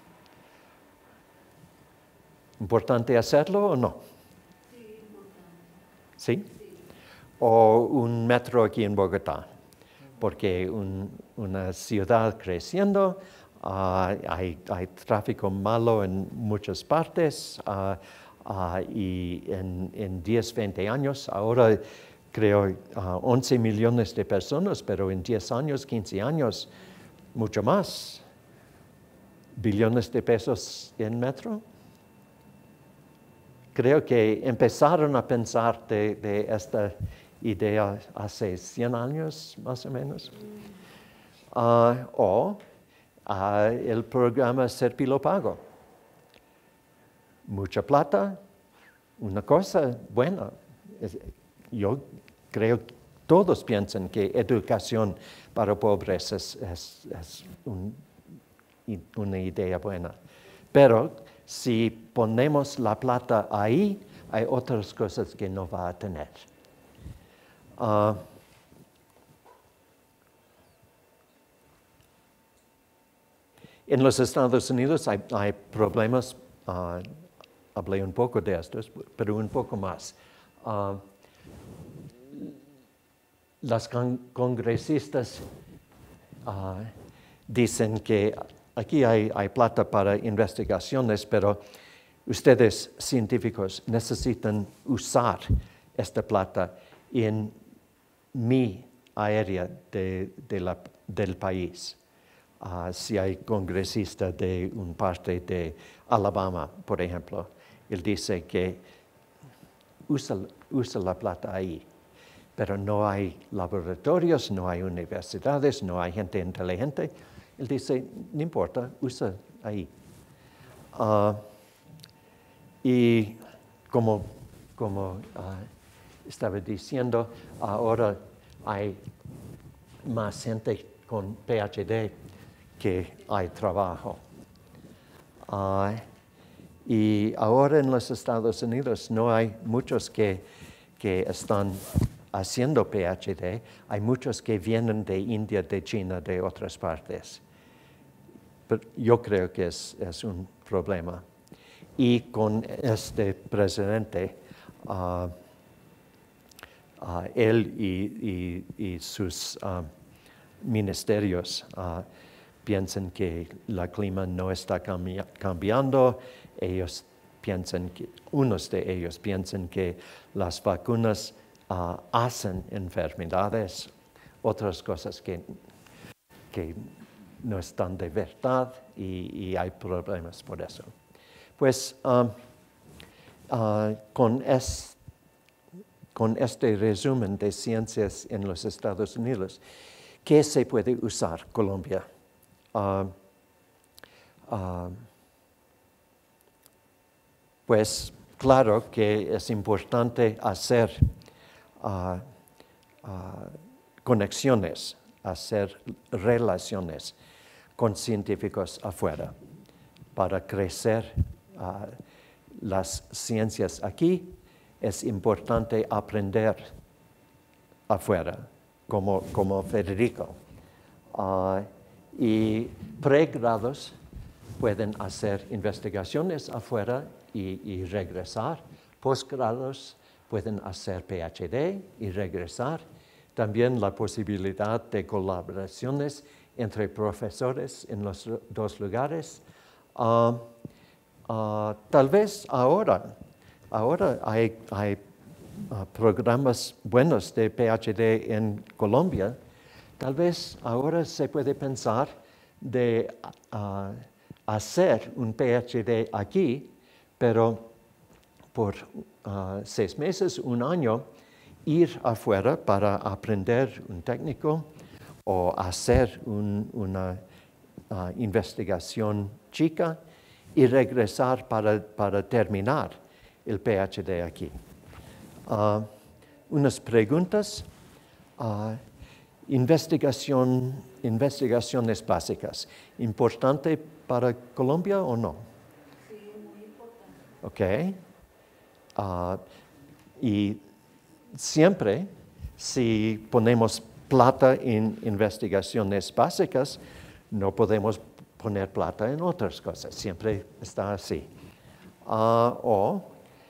Speaker 2: ¿Importante hacerlo o no?
Speaker 3: Sí, importante.
Speaker 2: ¿Sí?
Speaker 3: Sí.
Speaker 2: O un metro aquí en Bogotá, porque un, una ciudad creciendo, uh, hay, hay tráfico malo en muchas partes, uh, uh, y en, en diez, veinte años, ahora creo uh, once millones de personas, pero en diez años, quince años, mucho más. ¿Billones de pesos en metro? Creo que empezaron a pensar de, de esta idea hace cien años, más o menos. Uh, o uh, el programa Serpilopago. Mucha plata, una cosa buena. Es, yo creo que todos piensan que educación para pobres es, es, es un, una idea buena. Pero si ponemos la plata ahí, hay otras cosas que no va a tener. Uh, en los Estados Unidos hay, hay problemas, uh, hablé un poco de estos, pero un poco más. Uh, las con congresistas uh, dicen que aquí hay, hay plata para investigaciones, pero ustedes, científicos, necesitan usar esta plata en mi área de, de la, del país. Uh, si hay congresista de una parte de Alabama, por ejemplo, él dice que usa, usa la plata ahí, pero no hay laboratorios, no hay universidades, no hay gente inteligente. Él dice, no importa, usa ahí. Uh, y como, como uh, estaba diciendo, ahora hay más gente con P H D que hay trabajo. Uh, y ahora en los Estados Unidos no hay muchos que, que están haciendo P H D, hay muchos que vienen de India, de China, de otras partes. Pero yo creo que es, es un problema. Y con este presidente, uh, uh, él y, y, y sus uh, ministerios uh, piensan que el clima no está cambi cambiando. Ellos piensan que, unos de ellos piensan que las vacunas uh, hacen enfermedades, otras cosas que, que no están de verdad y, y hay problemas por eso. Pues um, uh, con, es, con este resumen de ciencias en los Estados Unidos, ¿qué se puede usar Colombia? Uh, uh, pues claro que es importante hacer uh, uh, conexiones, hacer relaciones con científicos afuera para crecer uh, las ciencias aquí. Es importante aprender afuera, como, como Federico. Uh, y pregrados pueden hacer investigaciones afuera y, y regresar. Postgrados pueden hacer P H D y regresar. También la posibilidad de colaboraciones entre profesores en los dos lugares. Uh, uh, tal vez ahora, ahora hay, hay uh, programas buenos de P H D en Colombia. Tal vez ahora se puede pensar de uh, hacer un PhD aquí, pero por uh, seis meses, un año, ir afuera para aprender un técnico o hacer un, una uh, investigación chica y regresar para, para terminar el PhD aquí. Uh, unas preguntas. Uh, investigación, investigaciones básicas. ¿Importante para Colombia o no?
Speaker 3: Sí, muy importante.
Speaker 2: Ok. Uh, y siempre, si ponemos plata en investigaciones básicas, no podemos poner plata en otras cosas. Siempre está así. Uh, o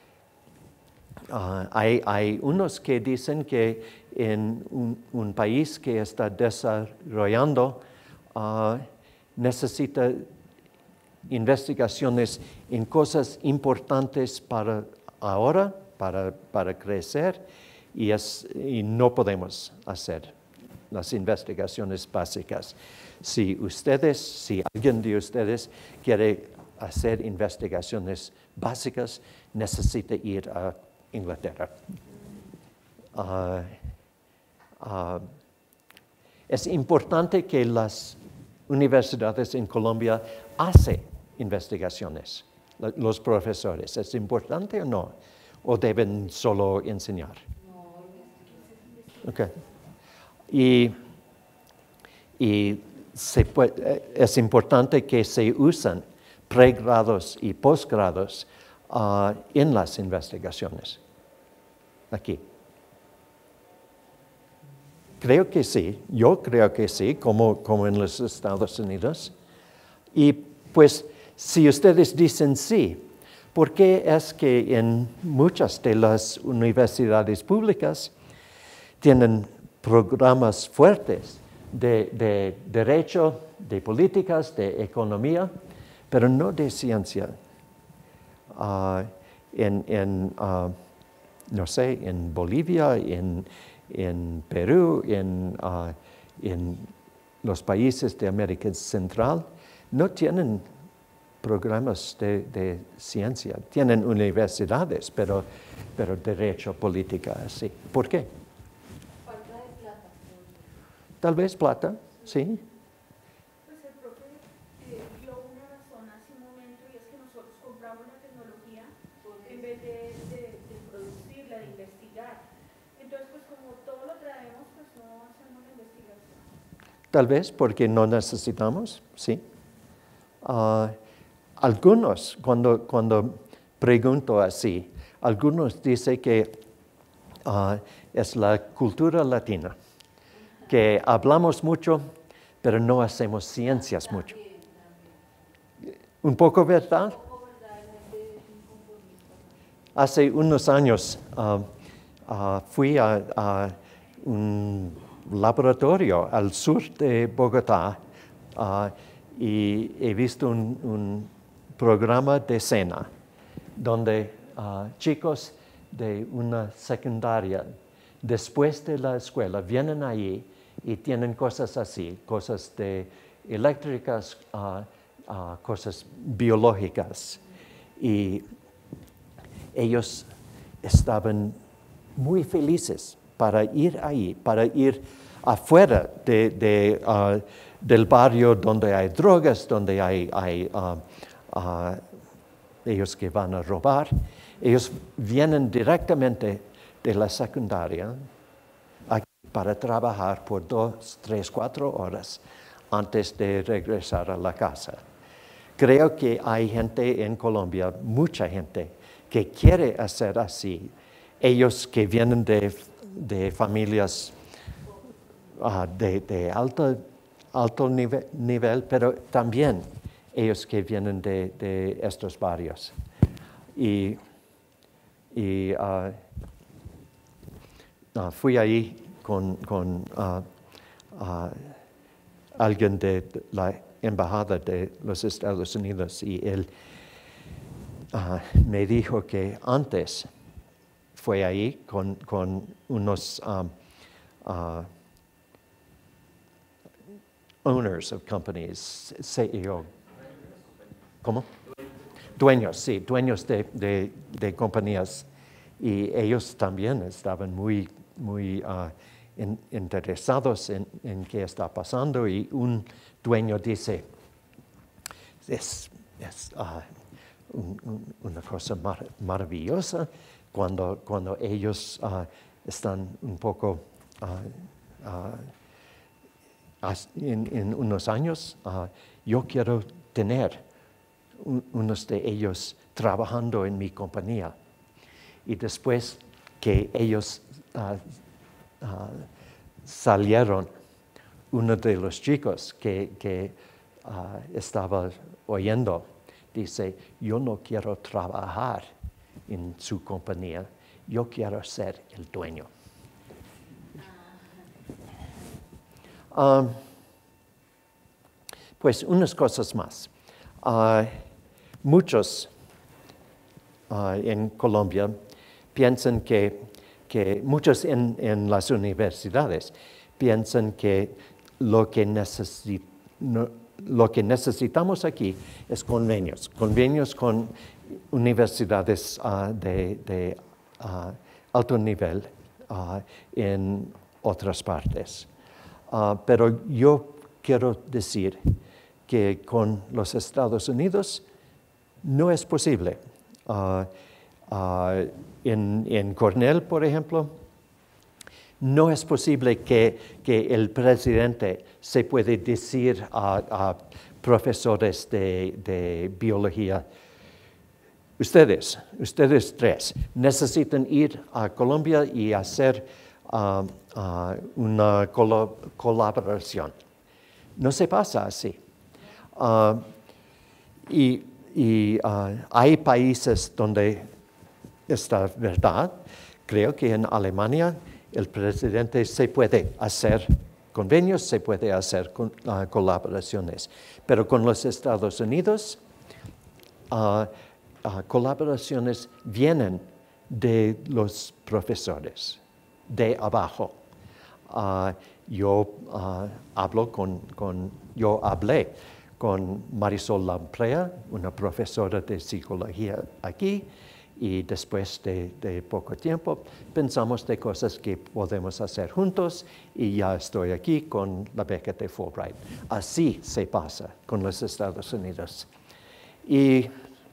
Speaker 2: uh, hay, hay unos que dicen que en un, un país que está desarrollando uh, necesita investigaciones en cosas importantes para ahora, para, para crecer, y, es, y no podemos hacer las investigaciones básicas. Si ustedes, si alguien de ustedes quiere hacer investigaciones básicas, necesita ir a Inglaterra. Uh, uh, es importante que las universidades en Colombia hacen investigaciones, los profesores. ¿Es importante o no? ¿O deben solo enseñar? No, okay. Y, y se puede, es importante que se usen pregrados y posgrados uh, en las investigaciones. Aquí. Creo que sí, yo creo que sí, como, como en los Estados Unidos. Y pues, si ustedes dicen sí, ¿por qué es que en muchas de las universidades públicas tienen programas fuertes de, de derecho, de políticas, de economía, pero no de ciencia? Uh, en, en uh, no sé, en Bolivia, en, en Perú, en, uh, en los países de América Central, no tienen programas de, de ciencia. Tienen universidades, pero, pero derecho, política, así. ¿Por qué?
Speaker 3: Falta de plata.
Speaker 2: Tal vez plata, sí.
Speaker 4: Pues el profe eh, dio una razón hace un momento, y es que nosotros compramos la tecnología en vez de, de, de producirla, de investigar. Entonces, pues como todo lo traemos, pues no hacemos la investigación.
Speaker 2: Tal vez porque no necesitamos, sí. Uh, algunos, cuando, cuando pregunto así, algunos dicen que uh, es la cultura latina, que hablamos mucho, pero no hacemos ciencias mucho. ¿Un poco verdad? Hace unos años uh, uh, fui a, a un laboratorio al sur de Bogotá uh, y he visto un, un programa de cena donde uh, chicos de una secundaria después de la escuela vienen allí y tienen cosas así, cosas de eléctricas, uh, uh, cosas biológicas. Y ellos estaban muy felices para ir ahí, para ir afuera de, de, uh, del barrio donde hay drogas, donde hay, hay uh, uh, ellos que van a robar. Ellos vienen directamente de la secundaria aquí para trabajar por dos, tres, cuatro horas antes de regresar a la casa. Creo que hay gente en Colombia, mucha gente, que quiere hacer así. Ellos que vienen de, de familias uh, de, de alto, alto nivel, nivel, pero también ellos que vienen de, de estos barrios. Y, y uh, uh, fui ahí con, con uh, uh, alguien de la embajada de los Estados Unidos y él uh, me dijo que antes fue ahí con, con unos um, uh, owners of companies, C E O. ¿Cómo? Dueños, sí, dueños de, de, de compañías. Y ellos también estaban muy, muy uh, in, interesados en, en qué está pasando. Y un dueño dice, es, es uh, un, un, una cosa mar, maravillosa cuando, cuando ellos uh, están un poco... Uh, uh, en, en unos años, uh, yo quiero tener un, unos de ellos trabajando en mi compañía. Y después que ellos uh, uh, salieron, uno de los chicos que, que uh, estaba oyendo dice, yo no quiero trabajar en su compañía, yo quiero ser el dueño. Um, pues unas cosas más. Uh, muchos uh, en Colombia piensan que, que muchos en, en las universidades piensan que lo que, necesi no, lo que necesitamos aquí es convenios, convenios con universidades uh, de, de uh, alto nivel uh, en otras partes. Uh, pero yo quiero decir que con los Estados Unidos no es posible. Uh, uh, en, en Cornell, por ejemplo, no es posible que, que el presidente se puede decir a, a profesores de, de biología, ustedes, ustedes tres, necesitan ir a Colombia y hacer Uh, uh, una colo colaboración. No se pasa así. Uh, y y uh, hay países donde esta verdad, creo que en Alemania el presidente se puede hacer convenios, se puede hacer con, uh, colaboraciones, pero con los Estados Unidos, uh, uh, colaboraciones vienen de los profesores, de abajo. Uh, yo uh, hablo con, con, yo hablé con Marisol Lamprea, una profesora de psicología aquí, y después de, de poco tiempo pensamos de cosas que podemos hacer juntos y ya estoy aquí con la beca de Fulbright. Así se pasa con los Estados Unidos. Y,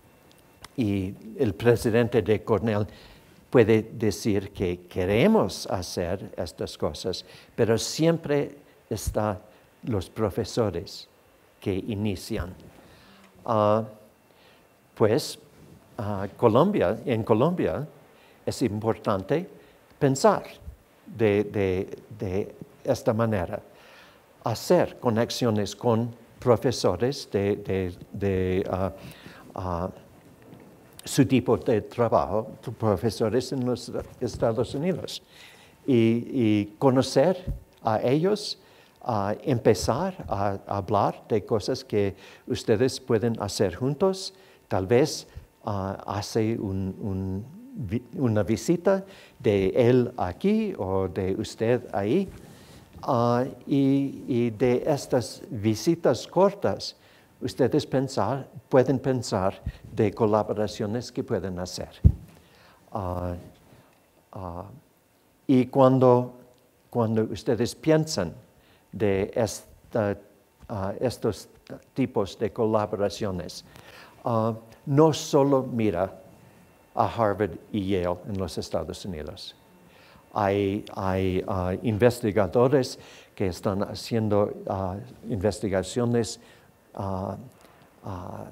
Speaker 2: y el presidente de Cornell puede decir que queremos hacer estas cosas, pero siempre están los profesores que inician. Uh, pues uh, Colombia, en Colombia es importante pensar de, de, de esta manera, hacer conexiones con profesores de, de, de uh, uh, su tipo de trabajo, profesores en los Estados Unidos, y, y conocer a ellos, a empezar a, a hablar de cosas que ustedes pueden hacer juntos. Tal vez uh, hace un, un, una visita de él aquí o de usted ahí, uh, y, y de estas visitas cortas, ustedes pensar, pueden pensar de colaboraciones que pueden hacer. Uh, uh, y cuando, cuando ustedes piensan de esta, uh, estos tipos de colaboraciones, uh, no solo mira a Harvard y Yale en los Estados Unidos. Hay, hay uh, investigadores que están haciendo uh, investigaciones Uh, uh,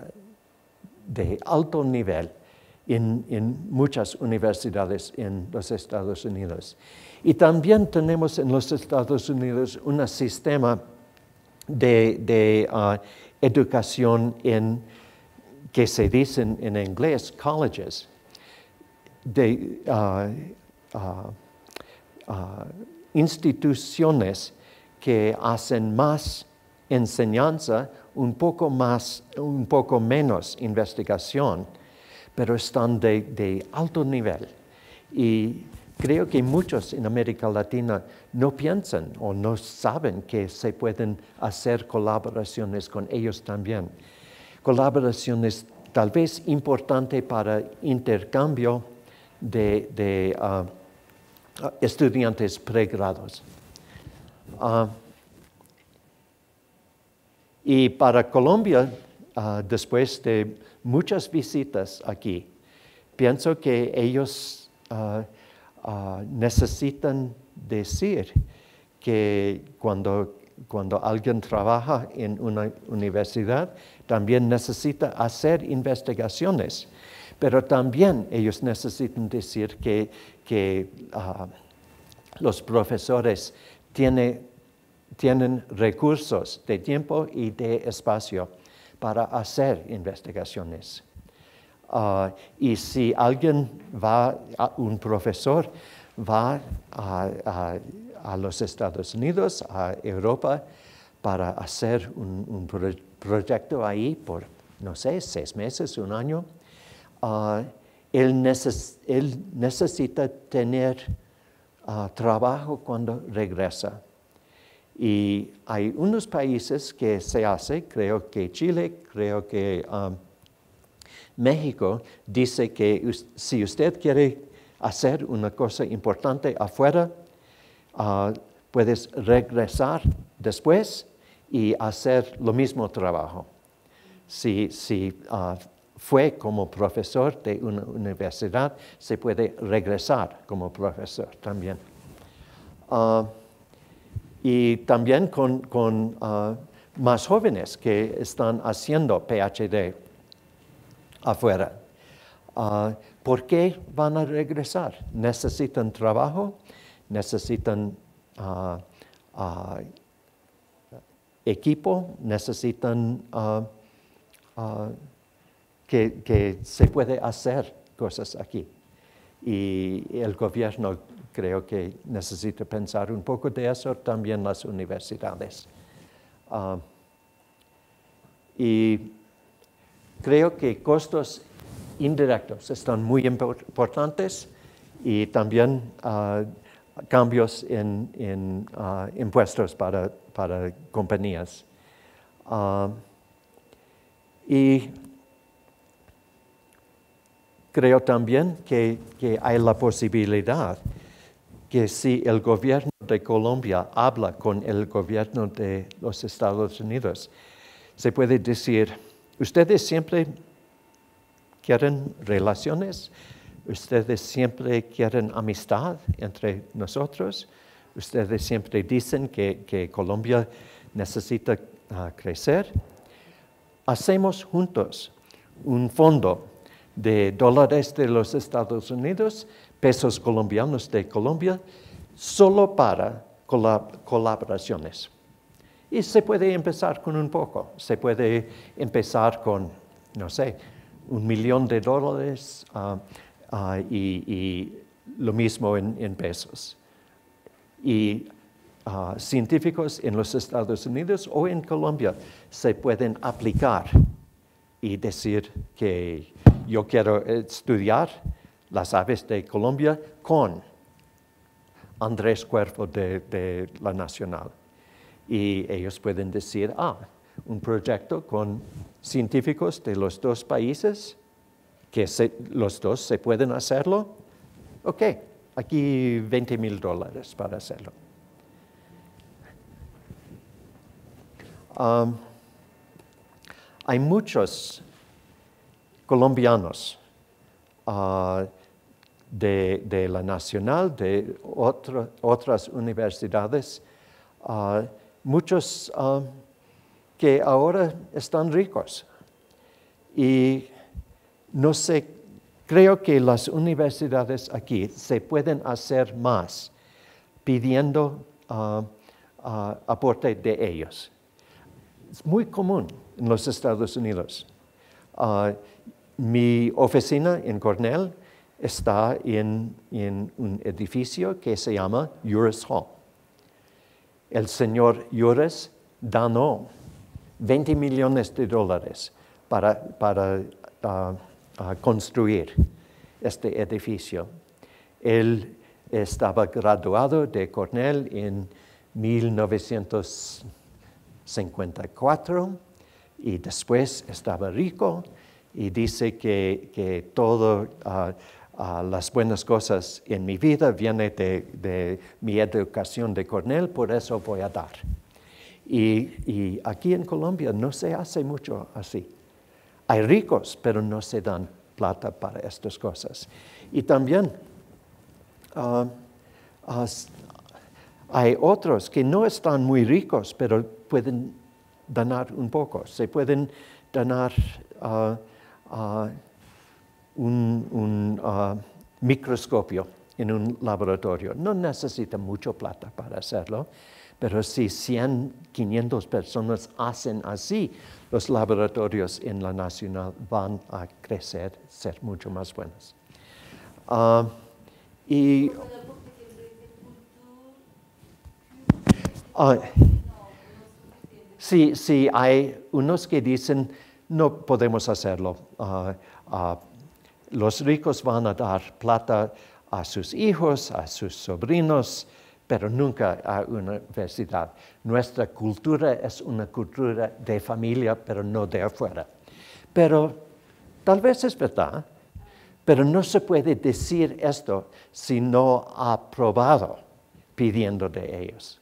Speaker 2: de alto nivel en, en muchas universidades en los Estados Unidos. Y también tenemos en los Estados Unidos un sistema de, de uh, educación en, que se dice en, en inglés, colleges, de uh, uh, uh, instituciones que hacen más enseñanza, un poco más, un poco menos investigación, pero están de, de alto nivel. Y creo que muchos en América Latina no piensan o no saben que se pueden hacer colaboraciones con ellos también. Colaboraciones tal vez importantes para intercambio de, de uh, estudiantes pregrados. Uh, y para Colombia, uh, después de muchas visitas aquí, pienso que ellos uh, uh, necesitan decir que cuando, cuando alguien trabaja en una universidad, también necesita hacer investigaciones, pero también ellos necesitan decir que, que uh, los profesores tiene, tienen recursos de tiempo y de espacio para hacer investigaciones. Uh, y si alguien va, a, un profesor va a, a, a los Estados Unidos, a Europa, para hacer un, un pro, proyecto ahí por, no sé, seis meses, un año, uh, él, neces, él necesita tener uh, trabajo cuando regresa. Y hay unos países que se hace, creo que Chile, creo que um, México, dice que us, si usted quiere hacer una cosa importante afuera, uh, puedes regresar después y hacer lo mismo trabajo. Si, si uh, fue como profesor de una universidad, se puede regresar como profesor también. Uh, y también con, con uh, más jóvenes que están haciendo P H D afuera. Uh, ¿Por qué van a regresar? ¿Necesitan trabajo? ¿Necesitan uh, uh, equipo? ¿Necesitan uh, uh, que, que se puede hacer cosas aquí? Y el gobierno creo que necesita pensar un poco de eso, también las universidades. Uh, y creo que costos indirectos están muy importantes y también uh, cambios en, en uh, impuestos para, para compañías. Uh, y creo también que, que hay la posibilidad que si el gobierno de Colombia habla con el gobierno de los Estados Unidos, se puede decir, ustedes siempre quieren relaciones, ustedes siempre quieren amistad entre nosotros, ustedes siempre dicen que, que Colombia necesita uh, crecer. Hacemos juntos un fondo de dólares de los Estados Unidos, pesos colombianos de Colombia, solo para colab- colaboraciones. Y se puede empezar con un poco, se puede empezar con, no sé, un millón de dólares uh, uh, y, y lo mismo en, en pesos. Y uh, científicos en los Estados Unidos o en Colombia se pueden aplicar y decir que yo quiero estudiar las aves de Colombia con Andrés Cuervo de, de la Nacional. Y ellos pueden decir, ah, un proyecto con científicos de los dos países, que se, los dos se pueden hacerlo. Ok, aquí veinte mil dólares para hacerlo. Um, hay muchos colombianos uh, de, de la Nacional, de otro, otras universidades, uh, muchos uh, que ahora están ricos. Y no sé, creo que las universidades aquí se pueden hacer más pidiendo uh, uh, aporte de ellos. Es muy común en los Estados Unidos. Uh, mi oficina en Cornell está en, en un edificio que se llama Uris Hall. El señor Uris donó veinte millones de dólares para, para uh, uh, construir este edificio. Él estaba graduado de Cornell en mil novecientos cincuenta y cuatro y después estaba rico y dice que, que todas uh, uh, las buenas cosas en mi vida vienen de, de mi educación de Cornell, por eso voy a dar. Y, y aquí en Colombia no se hace mucho así. Hay ricos, pero no se dan plata para estas cosas. Y también uh, uh, hay otros que no están muy ricos, pero pueden donar un poco. Se pueden donar uh, uh, un, un uh, microscopio en un laboratorio. No necesita mucho plata para hacerlo, pero si cien, quinientas personas hacen así, los laboratorios en la nacional van a crecer, ser mucho más buenos. Uh, y uh, sí, sí, hay unos que dicen, no podemos hacerlo. Uh, uh, los ricos van a dar plata a sus hijos, a sus sobrinos, pero nunca a una universidad. Nuestra cultura es una cultura de familia, pero no de afuera. Pero tal vez es verdad, pero no se puede decir esto si no ha probado pidiendo de ellos.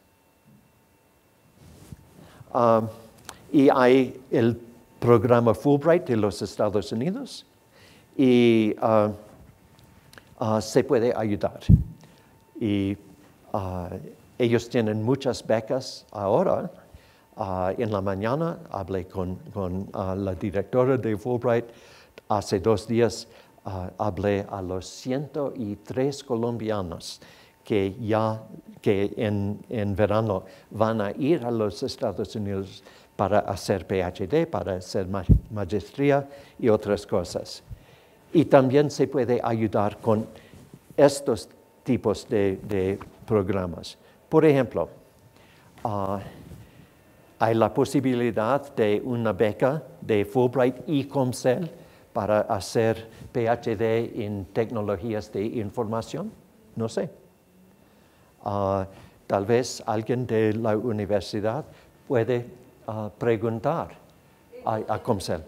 Speaker 2: Um, y hay el programa Fulbright de los Estados Unidos y uh, uh, se puede ayudar. Y Uh, ellos tienen muchas becas ahora. Uh, en la mañana hablé con, con uh, la directora de Fulbright. Hace dos días uh, hablé a los ciento tres colombianos que ya que en, en verano van a ir a los Estados Unidos para hacer P H D, para hacer ma maestría y otras cosas. Y también se puede ayudar con estos tipos de, de programas. Por ejemplo, uh, hay la posibilidad de una beca de Fulbright y Comcel para hacer P H D en tecnologías de información. No sé. Uh, tal vez alguien de la universidad puede uh, preguntar a, a Comcel.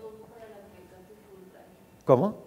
Speaker 2: ¿Cómo?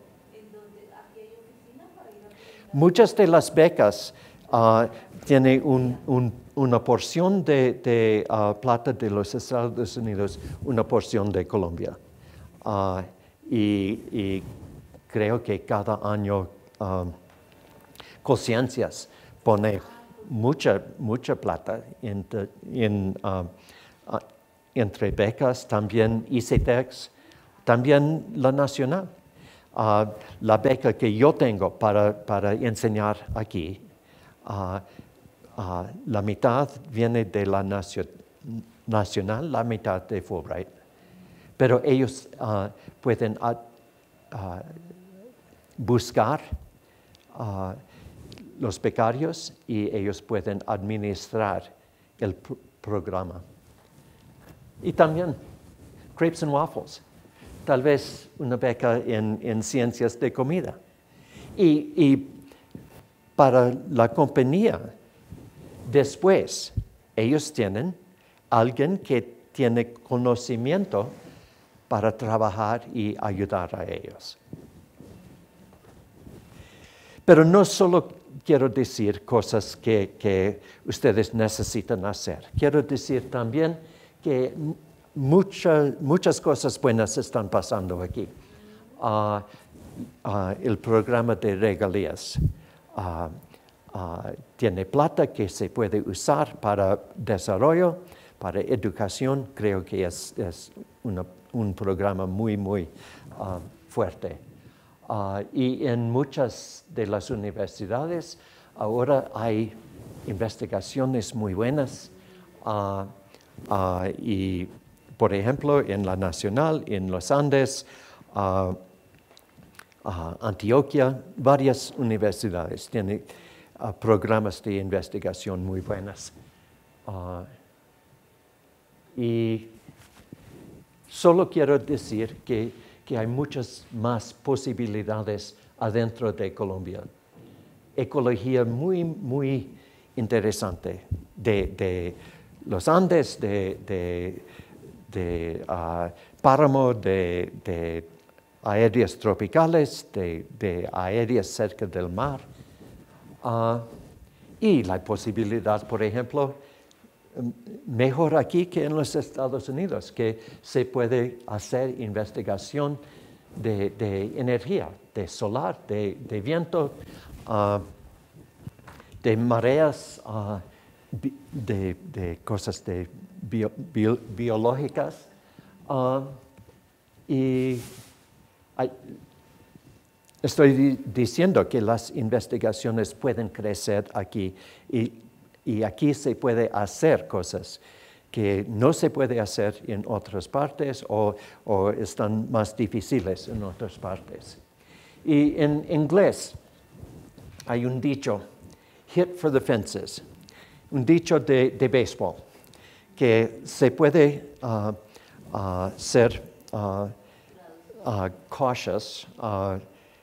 Speaker 2: Muchas de las becas uh, tienen un, un, una porción de, de uh, plata de los Estados Unidos, una porción de Colombia. Uh, y, y creo que cada año um, Conciencias pone mucha, mucha plata en, en, uh, uh, entre becas, también ICETEX, también la nacional. Uh, la beca que yo tengo para, para enseñar aquí, uh, uh, la mitad viene de la nacio nacional, la mitad de Fulbright. Pero ellos uh, pueden uh, uh, buscar uh, los becarios y ellos pueden administrar el pr programa. Y también Crepes and Waffles. Tal vez una beca en, en ciencias de comida. Y, y para la compañía, después, ellos tienen alguien que tiene conocimiento para trabajar y ayudar a ellos. Pero no solo quiero decir cosas que, que ustedes necesitan hacer. Quiero decir también que Mucha, muchas cosas buenas están pasando aquí. Uh, uh, el programa de regalías uh, uh, tiene plata que se puede usar para desarrollo, para educación. Creo que es, es una, un programa muy, muy uh, fuerte. Uh, y en muchas de las universidades ahora hay investigaciones muy buenas uh, uh, y por ejemplo, en la Nacional, en los Andes, uh, uh, Antioquia, varias universidades tienen uh, programas de investigación muy buenas. Uh, y solo quiero decir que, que hay muchas más posibilidades adentro de Colombia. ecología muy, muy interesante de, de los Andes, de, de, de uh, páramo, de, de áreas tropicales, de, de áreas cerca del mar. Uh, y la posibilidad, por ejemplo, mejor aquí que en los Estados Unidos, que se puede hacer investigación de, de energía, de solar, de, de viento, uh, de mareas, uh, bi de, de cosas de bio, bio, biológicas. Uh, y hay, estoy di diciendo que las investigaciones pueden crecer aquí y, y aquí se puede hacer cosas que no se puede hacer en otras partes o, o están más difíciles en otras partes. Y en inglés hay un dicho, hit for the fences, un dicho de, de béisbol, que se puede uh, uh, ser uh, uh, cautious, uh,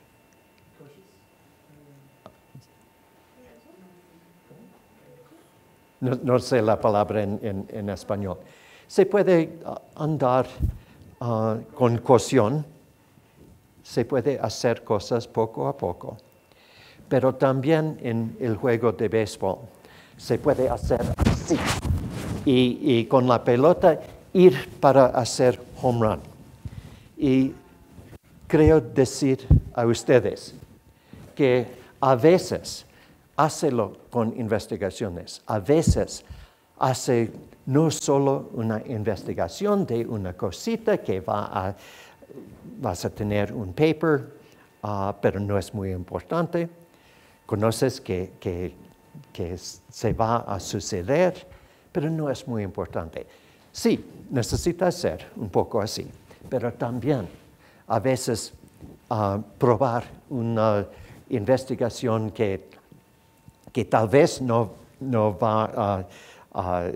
Speaker 2: No, no sé la palabra en, en, en español. Se puede uh, andar uh, con caución, se puede hacer cosas poco a poco, pero también en el juego de béisbol se puede hacer así y, y con la pelota ir para hacer home run. Y creo decir a ustedes que a veces hácelo con investigaciones. A veces hace no solo una investigación de una cosita que va a, vas a tener un paper, uh, pero no es muy importante. Conoces que, que, que se va a suceder, pero no es muy importante. Sí, necesita ser un poco así, pero también a veces uh, probar una investigación que que tal vez no, no va a, a,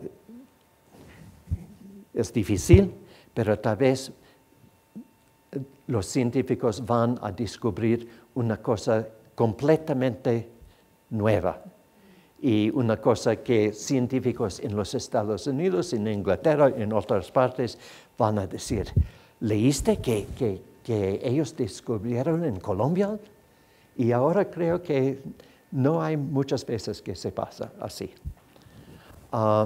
Speaker 2: es difícil, pero tal vez los científicos van a descubrir una cosa completamente nueva y una cosa que científicos en los Estados Unidos, en Inglaterra, en otras partes, van a decir, ¿leíste que, que, que ellos descubrieron en Colombia? Y ahora creo que no hay muchas veces que se pasa así. Uh,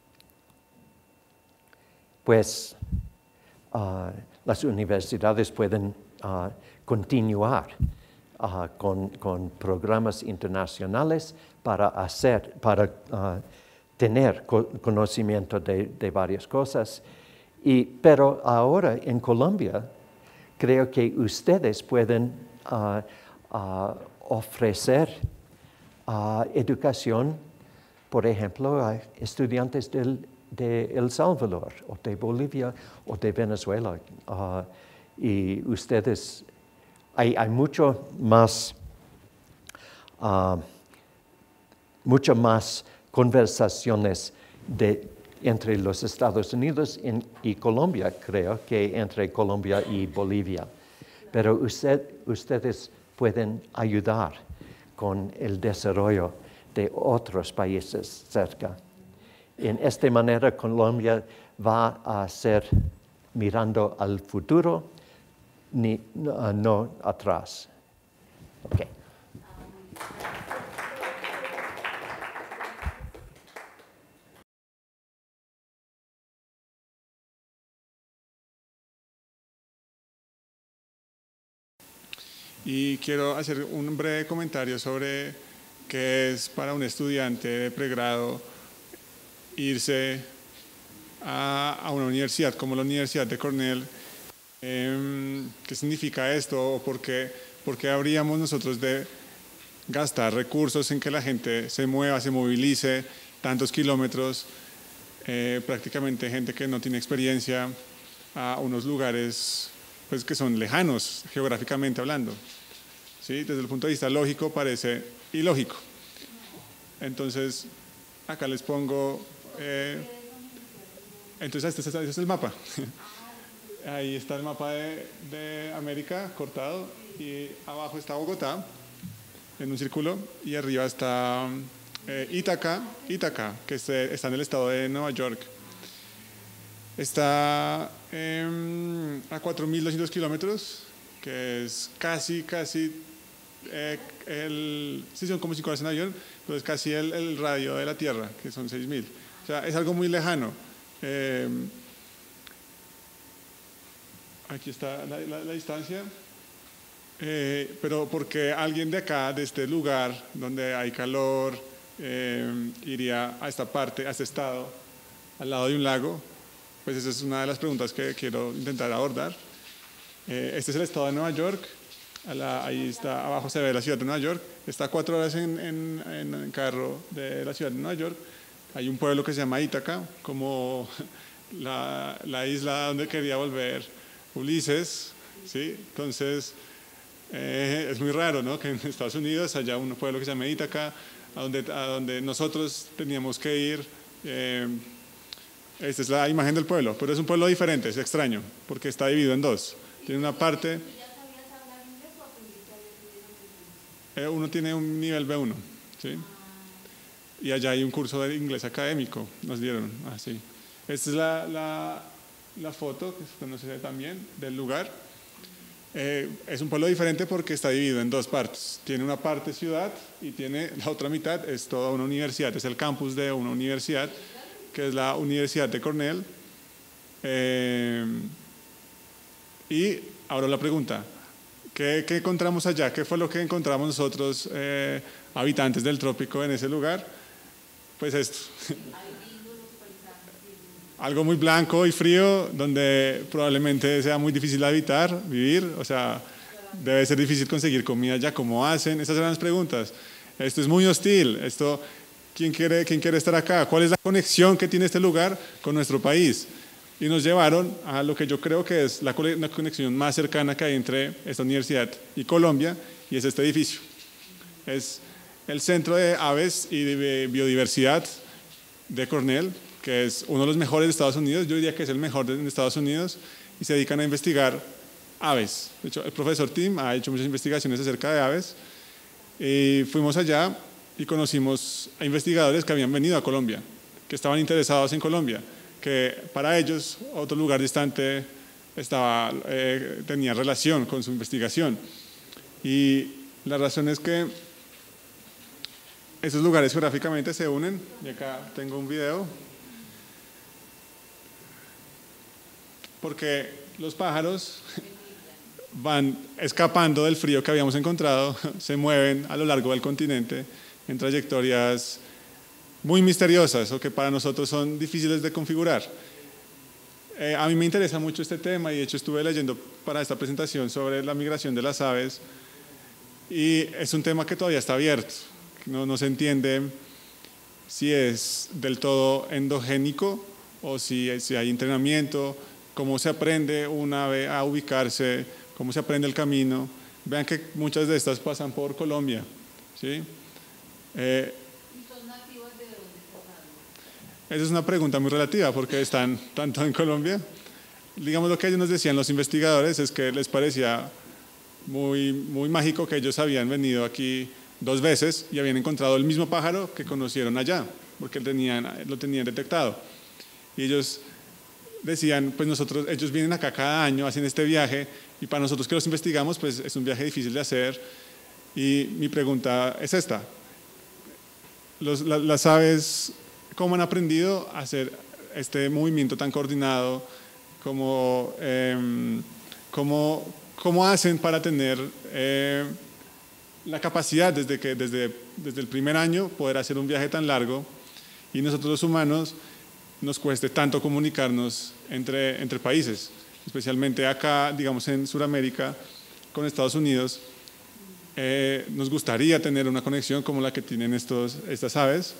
Speaker 2: pues uh, las universidades pueden uh, continuar uh, con, con programas internacionales para hacer, para uh, tener co conocimiento de, de varias cosas. Y, pero ahora en Colombia creo que ustedes pueden uh, uh, ofrecer Uh, educación, por ejemplo, a estudiantes del, de El Salvador, o de Bolivia, o de Venezuela. Uh, y ustedes, hay, hay mucho más, uh, mucho más conversaciones de, entre los Estados Unidos en, y Colombia, creo, que entre Colombia y Bolivia. Pero usted, ustedes pueden ayudar con el desarrollo de otros países cerca. En esta manera, Colombia va a ser mirando al futuro, ni, no, no atrás. Okay.
Speaker 5: Y quiero hacer un breve comentario sobre qué es para un estudiante de pregrado irse a, a una universidad como la Universidad de Cornell. Eh, ¿Qué significa esto? ¿O por qué, por qué habríamos nosotros de gastar recursos en que la gente se mueva, se movilice tantos kilómetros, eh, prácticamente gente que no tiene experiencia, a unos lugares pues, que son lejanos geográficamente hablando? ¿Sí? Desde el punto de vista lógico parece ilógico. Entonces, acá les pongo, eh, entonces este, este es el mapa. Ahí está el mapa de, de América cortado y abajo está Bogotá. en un círculo, y arriba está eh, Ítaca, Ítaca, que este, está en el estado de Nueva York. Está eh, a cuatro mil doscientos kilómetros, que es casi, casi, eh, el, sí son como cinco horas en avión, pero es casi el, el radio de la Tierra, que son seis mil. O sea, es algo muy lejano. Eh, aquí está la, la, la distancia. Eh, pero porque alguien de acá, de este lugar donde hay calor, eh, iría a esta parte, a este estado, al lado de un lago, pues esa es una de las preguntas que quiero intentar abordar. Eh, este es el estado de Nueva York, a la, ahí está, abajo se ve la ciudad de Nueva York, está a cuatro horas en, en, en carro de la ciudad de Nueva York. Hay un pueblo que se llama Ítaca, como la, la isla donde quería volver Ulises, ¿sí? Entonces, Eh, es muy raro, ¿no?, que en Estados Unidos haya un pueblo que se llama Ítaca, a donde, a donde nosotros teníamos que ir. Eh, esta es la imagen del pueblo, pero es un pueblo diferente, es extraño, porque está dividido en dos. Tiene una parte, eh, uno tiene un nivel B uno, ¿sí? Y allá hay un curso de inglés académico, nos dieron así. Esta es la, la, la foto, que no se ve también, del lugar. Eh, es un pueblo diferente porque está dividido en dos partes. Tiene una parte ciudad y tiene la otra mitad, es toda una universidad, es el campus de una universidad, que es la Universidad de Cornell. Eh, y ahora la pregunta, ¿qué, ¿qué encontramos allá? ¿Qué fue lo que encontramos nosotros, eh, habitantes del trópico, en ese lugar? Pues esto. Algo muy blanco y frío, donde probablemente sea muy difícil habitar, vivir, o sea, debe ser difícil conseguir comida allá. ¿Cómo hacen? Esas eran las preguntas. Esto es muy hostil. Esto, ¿quién quiere, quién quiere estar acá? ¿Cuál es la conexión que tiene este lugar con nuestro país? Y nos llevaron a lo que yo creo que es la, la conexión más cercana que hay entre esta universidad y Colombia, y es este edificio. Es el Centro de Aves y de Biodiversidad de Cornell, que es uno de los mejores de Estados Unidos. Yo diría que es el mejor de Estados Unidos, y se dedican a investigar aves. De hecho, el profesor Tim ha hecho muchas investigaciones acerca de aves, y fuimos allá y conocimos a investigadores que habían venido a Colombia, que estaban interesados en Colombia, que para ellos otro lugar distante estaba, eh, tenía relación con su investigación. Y la razón es que esos lugares geográficamente se unen, y acá tengo un video. Porque los pájaros van escapando del frío que habíamos encontrado, se mueven a lo largo del continente en trayectorias muy misteriosas, o que para nosotros son difíciles de configurar. Eh, a mí me interesa mucho este tema, y de hecho estuve leyendo para esta presentación sobre la migración de las aves, y es un tema que todavía está abierto. No, no se entiende si es del todo endogénico o si, si hay entrenamiento, cómo se aprende un ave a ubicarse, cómo se aprende el camino. Vean que muchas de estas pasan por Colombia, ¿sí? Eh,
Speaker 3: ¿Y son nativos de dónde están?
Speaker 5: esa es una pregunta muy relativa, porque están tanto en Colombia. Digamos, lo que ellos nos decían, los investigadores, es que les parecía muy, muy mágico que ellos habían venido aquí dos veces y habían encontrado el mismo pájaro que conocieron allá, porque tenían, lo tenían detectado. Y ellos decían, pues nosotros, ellos vienen acá cada año, hacen este viaje, y para nosotros que los investigamos, pues es un viaje difícil de hacer. Y mi pregunta es esta: los, la, las aves, ¿cómo han aprendido a hacer este movimiento tan coordinado? ¿Cómo, eh, cómo, cómo hacen para tener eh, la capacidad desde, que, desde, desde el primer año poder hacer un viaje tan largo, y nosotros los humanos nos cueste tanto comunicarnos entre, entre países, especialmente acá, digamos, en Sudamérica, con Estados Unidos? Eh, nos gustaría tener una conexión como la que tienen estos, estas aves.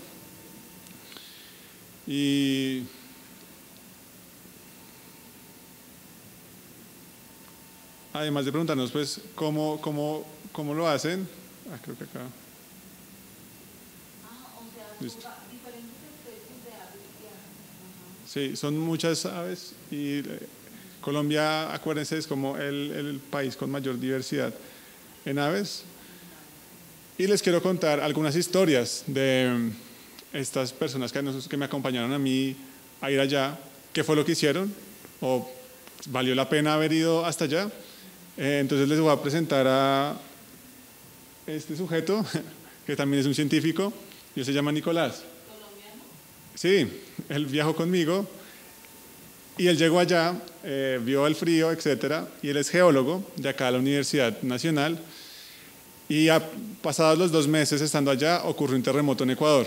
Speaker 5: Y además de preguntarnos, pues, cómo, cómo, cómo lo hacen. Ah, creo que acá.
Speaker 3: Ah, o sea, son
Speaker 5: Listo.
Speaker 3: diferentes especies de aves que hay.
Speaker 5: Sí, son muchas aves, y eh, Colombia, acuérdense, es como el, el país con mayor diversidad en aves. Y les quiero contar algunas historias de estas personas que, nos, que me acompañaron a mí a ir allá, qué fue lo que hicieron, o valió la pena haber ido hasta allá. Eh, entonces les voy a presentar a este sujeto, que también es un científico, y él se llama Nicolás.
Speaker 3: ¿Colombiano?
Speaker 5: Sí, él viajó conmigo y él llegó allá, eh, vio el frío, etcétera, y él es geólogo de acá de la Universidad Nacional. Y a, pasados los dos meses estando allá, ocurrió un terremoto en Ecuador.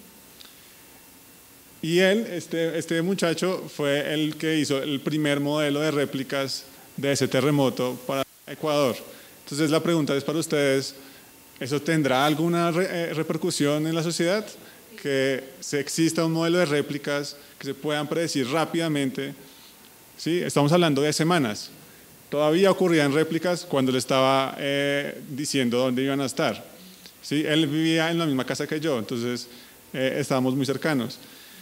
Speaker 5: Y él, este, este muchacho, fue el que hizo el primer modelo de réplicas de ese terremoto para Ecuador. Entonces la pregunta es para ustedes, ¿eso tendrá alguna re, eh, repercusión en la sociedad? Que se exista un modelo de réplicas que se puedan predecir rápidamente. ¿Sí? Estamos hablando de semanas. Todavía ocurrían réplicas cuando le estaba eh, diciendo dónde iban a estar. ¿Sí? Él vivía en la misma casa que yo, entonces eh, estábamos muy cercanos.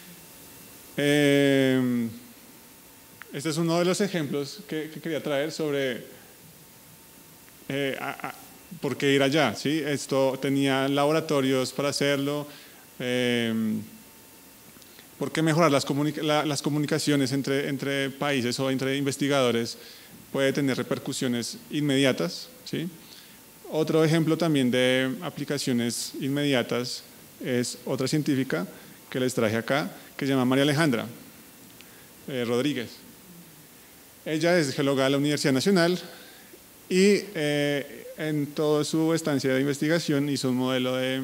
Speaker 5: Eh, este es uno de los ejemplos que, que quería traer sobre eh, a, a, por qué ir allá. ¿Sí? Esto tenía laboratorios para hacerlo. Eh, ¿Por qué mejorar las, comunica la, las comunicaciones entre, entre países o entre investigadores? Puede tener repercusiones inmediatas. ¿Sí? Otro ejemplo también de aplicaciones inmediatas es otra científica que les traje acá, que se llama María Alejandra eh, Rodríguez. Ella es geóloga de la Universidad Nacional y eh, en toda su estancia de investigación hizo un modelo de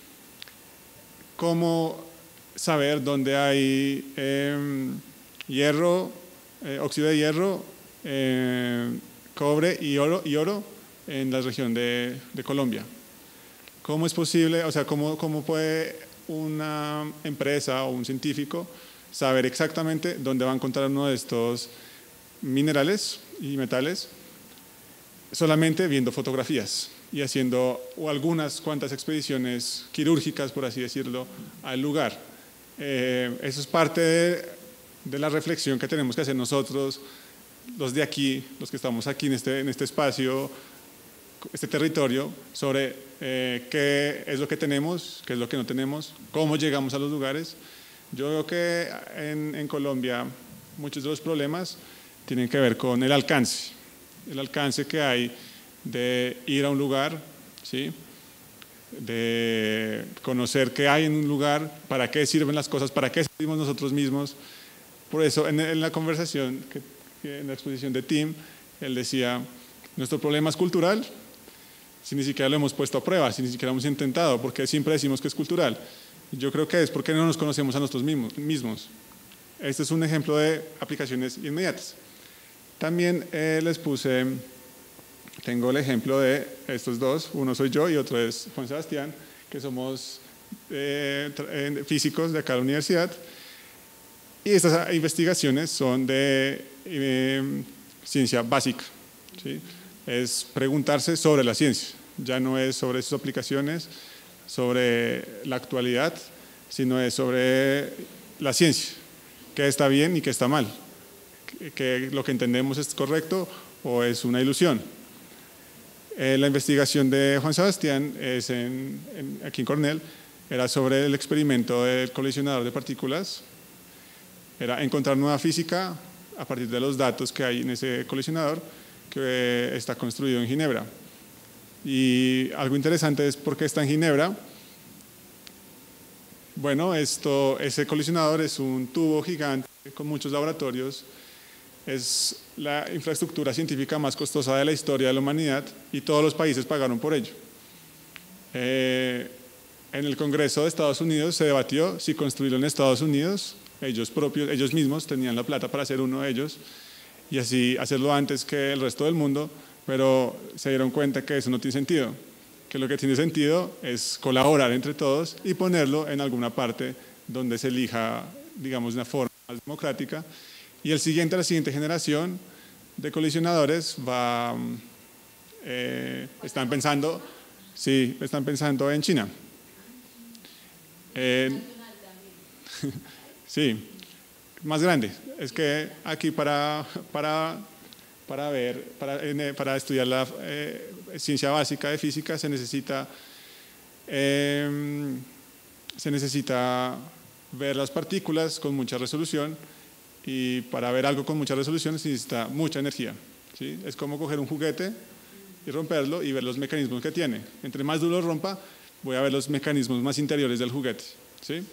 Speaker 5: cómo saber dónde hay eh, hierro, eh, óxido de hierro, eh, cobre y oro, y oro en la región de, de Colombia. ¿Cómo es posible, o sea, cómo, cómo puede una empresa o un científico saber exactamente dónde va a encontrar uno de estos minerales y metales solamente viendo fotografías y haciendo o algunas cuantas expediciones quirúrgicas, por así decirlo, al lugar? Eh, eso es parte de, de la reflexión que tenemos que hacer nosotros, los de aquí, los que estamos aquí en este, en este espacio, este territorio, sobre eh, qué es lo que tenemos, qué es lo que no tenemos, cómo llegamos a los lugares. Yo veo que en, en Colombia muchos de los problemas tienen que ver con el alcance, el alcance que hay de ir a un lugar, ¿sí? De conocer qué hay en un lugar, para qué sirven las cosas, para qué servimos nosotros mismos. Por eso en, en la conversación, que, que en la exposición de Tim, él decía, nuestro problema es cultural, si ni siquiera lo hemos puesto a prueba, si ni siquiera hemos intentado, porque siempre decimos que es cultural. Yo creo que es porque no nos conocemos a nosotros mismos. Este es un ejemplo de aplicaciones inmediatas. También eh, les puse, tengo el ejemplo de estos dos, uno soy yo y otro es Juan Sebastián, que somos eh, físicos de acá de la universidad. Y estas investigaciones son de eh, ciencia básica, ¿sí? Es preguntarse sobre la ciencia, ya no es sobre sus aplicaciones, sobre la actualidad, sino es sobre la ciencia, qué está bien y qué está mal, que lo que entendemos es correcto o es una ilusión. Eh, la investigación de Juan Sebastián es en, en, aquí en Cornell, era sobre el experimento del colisionador de partículas, era encontrar nueva física a partir de los datos que hay en ese colisionador, que está construido en Ginebra. Y algo interesante es por qué está en Ginebra. Bueno, esto, ese colisionador es un tubo gigante con muchos laboratorios, es la infraestructura científica más costosa de la historia de la humanidad y todos los países pagaron por ello. Eh, en el Congreso de Estados Unidos se debatió si construirlo en Estados Unidos, ellos, propios, ellos mismos tenían la plata para hacer uno de ellos, y así hacerlo antes que el resto del mundo, pero se dieron cuenta que eso no tiene sentido, que lo que tiene sentido es colaborar entre todos y ponerlo en alguna parte donde se elija, digamos, de una forma más democrática, y el siguiente, la siguiente generación de colisionadores va, eh, están pensando, sí, están pensando en China. Eh, sí. Más grande, es que aquí para, para, para ver, para, para estudiar la eh, ciencia básica de física se necesita eh, se necesita ver las partículas con mucha resolución, y para ver algo con mucha resolución se necesita mucha energía, ¿sí? Es como coger un juguete y romperlo y ver los mecanismos que tiene. Entre más duro lo rompa, voy a ver los mecanismos más interiores del juguete, ¿sí?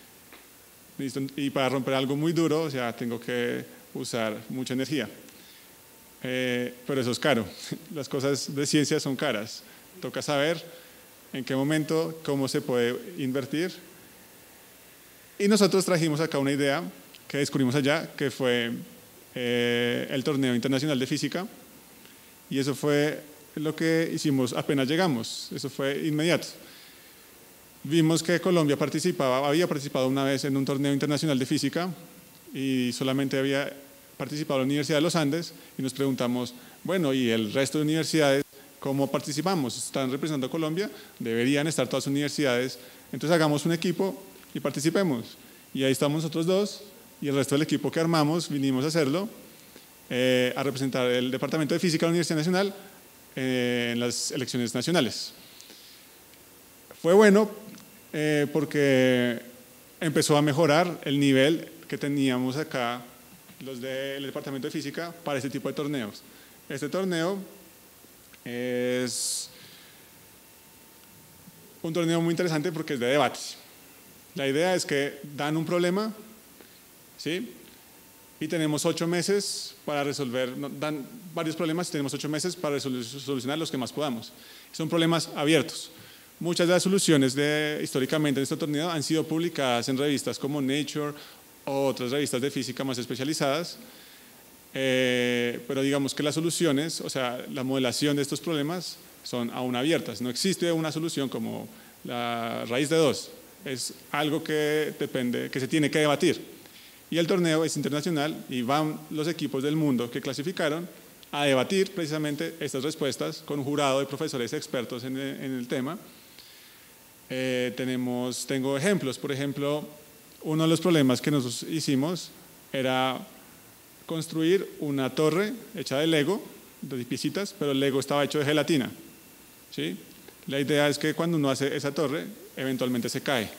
Speaker 5: Y para romper algo muy duro, o sea, tengo que usar mucha energía. Eh, pero eso es caro. Las cosas de ciencia son caras. Toca saber en qué momento, cómo se puede invertir. Y nosotros trajimos acá una idea que descubrimos allá, que fue eh, el Torneo Internacional de Física. Y eso fue lo que hicimos apenas llegamos. Eso fue inmediato. Vimos que Colombia participaba, había participado una vez en un torneo internacional de física y solamente había participado la Universidad de los Andes, y nos preguntamos, bueno, ¿y el resto de universidades cómo participamos? ¿Están representando a Colombia? Deberían estar todas las universidades. Entonces hagamos un equipo y participemos. Y ahí estamos nosotros dos, y el resto del equipo que armamos vinimos a hacerlo, eh, a representar el Departamento de Física de la Universidad Nacional eh, en las elecciones nacionales. Fue bueno eh, porque empezó a mejorar el nivel que teníamos acá los del Departamento de Física para este tipo de torneos. Este torneo es un torneo muy interesante porque es de debate. La idea es que dan un problema, ¿sí? Y tenemos ocho meses para resolver, dan varios problemas y tenemos ocho meses para solucionar los que más podamos. Son problemas abiertos. Muchas de las soluciones de, históricamente en este torneo han sido publicadas en revistas como Nature o otras revistas de física más especializadas, eh, pero digamos que las soluciones, o sea, la modelación de estos problemas son aún abiertas. No existe una solución como la raíz de dos. Es algo que depende, que se tiene que debatir. Y el torneo es internacional y van los equipos del mundo que clasificaron a debatir precisamente estas respuestas con un jurado de profesores expertos en el, en el tema. Eh, tenemos, tengo ejemplos, por ejemplo, uno de los problemas que nosotros hicimos era construir una torre hecha de Lego, de piecitas, pero el Lego estaba hecho de gelatina, ¿sí? La idea es que cuando uno hace esa torre, eventualmente se cae.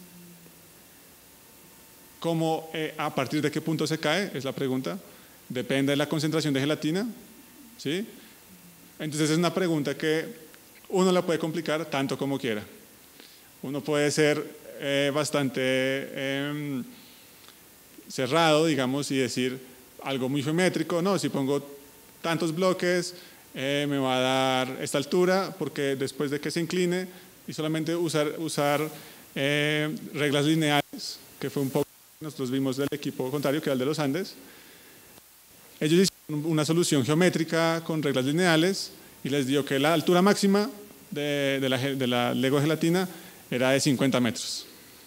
Speaker 5: ¿Cómo, eh, a partir de qué punto se cae? Es la pregunta. Depende de la concentración de gelatina, ¿sí? Entonces es una pregunta que uno la puede complicar tanto como quiera. Uno puede ser eh, bastante eh, cerrado, digamos, y decir algo muy geométrico. No, si pongo tantos bloques, eh, me va a dar esta altura, porque después de que se incline, y solamente usar, usar eh, reglas lineales, que fue un poco que nosotros vimos del equipo contrario, que era el de los Andes. Ellos hicieron una solución geométrica con reglas lineales y les dio que la altura máxima de, de, la, de la Lego gelatina era de cincuenta metros.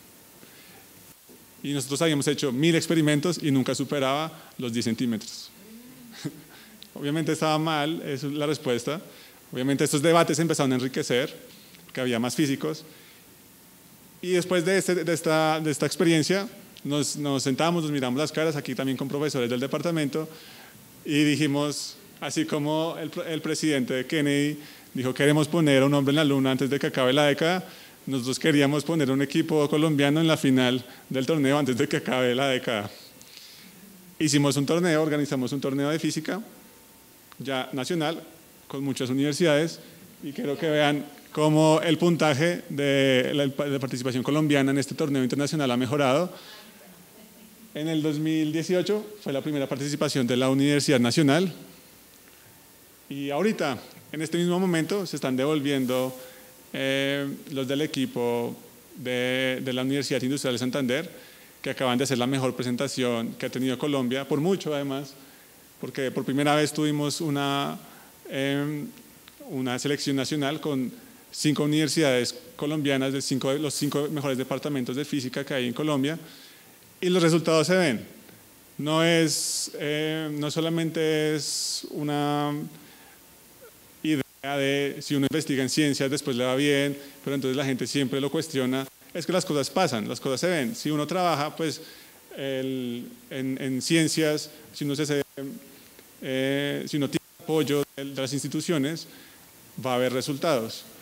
Speaker 5: Y nosotros habíamos hecho mil experimentos y nunca superaba los diez centímetros. Obviamente estaba mal, esa es la respuesta. Obviamente estos debates empezaron a enriquecer, que había más físicos. Y después de, este, de, esta, de esta experiencia, nos, nos sentamos, nos miramos las caras, aquí también con profesores del departamento, y dijimos, así como el, el presidente Kennedy dijo, queremos poner a un hombre en la luna antes de que acabe la década, nosotros queríamos poner un equipo colombiano en la final del torneo antes de que acabe la década. Hicimos un torneo, organizamos un torneo de física, ya nacional, con muchas universidades, y quiero que vean cómo el puntaje de la, de participación colombiana en este torneo internacional ha mejorado. En el dos mil dieciocho fue la primera participación de la Universidad Nacional, y ahorita, en este mismo momento, se están devolviendo eh, los del equipo de, de la Universidad Industrial de Santander, que acaban de hacer la mejor presentación que ha tenido Colombia, por mucho además, porque por primera vez tuvimos una, eh, una selección nacional con cinco universidades colombianas de cinco, los cinco mejores departamentos de física que hay en Colombia, y los resultados se ven. No, es, eh, no solamente es una idea de si uno investiga en ciencias después le va bien, pero entonces la gente siempre lo cuestiona. Es que las cosas pasan, las cosas se ven. Si uno trabaja pues, el, en, en ciencias, si uno, se, eh, si uno tiene apoyo de las instituciones, va a haber resultados.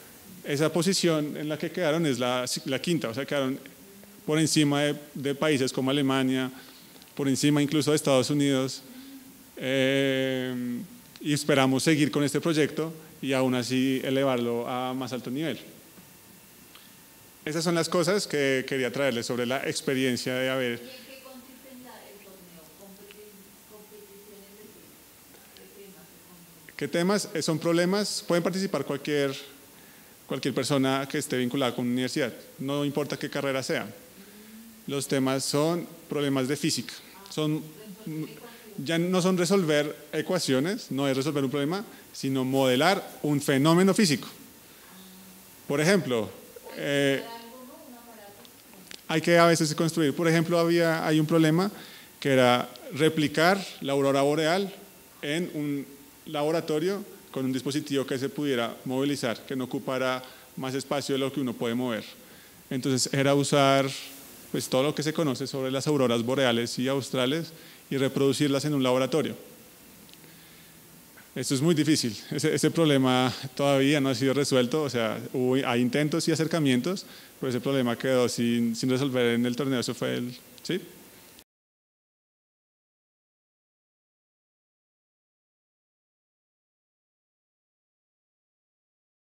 Speaker 5: esa posición en la que quedaron es la, la quinta, o sea, quedaron por encima de, de países como Alemania, por encima incluso de Estados Unidos, eh, y esperamos seguir con este proyecto y aún así elevarlo a más alto nivel. Esas son las cosas que quería traerles sobre la experiencia de haber...
Speaker 3: ¿Y en qué consiste en la- el torneo? Competi- ¿Competiciones de qué? ¿De temas?
Speaker 5: ¿Qué temas? Eh, Son problemas, pueden participar cualquier, cualquier persona que esté vinculada con una universidad, no importa qué carrera sea. Los temas son problemas de física, son, ya no son resolver ecuaciones, no es resolver un problema, sino modelar un fenómeno físico. Por ejemplo, eh, hay que a veces construir, por ejemplo, había, hay un problema que era replicar la aurora boreal en un laboratorio con un dispositivo que se pudiera movilizar, que no ocupara más espacio de lo que uno puede mover. Entonces era usar pues, todo lo que se conoce sobre las auroras boreales y australes y reproducirlas en un laboratorio. Esto es muy difícil, ese, ese problema todavía no ha sido resuelto, o sea, hubo, hay intentos y acercamientos, pero ese problema quedó sin, sin resolver en el torneo, eso fue el... ¿sí?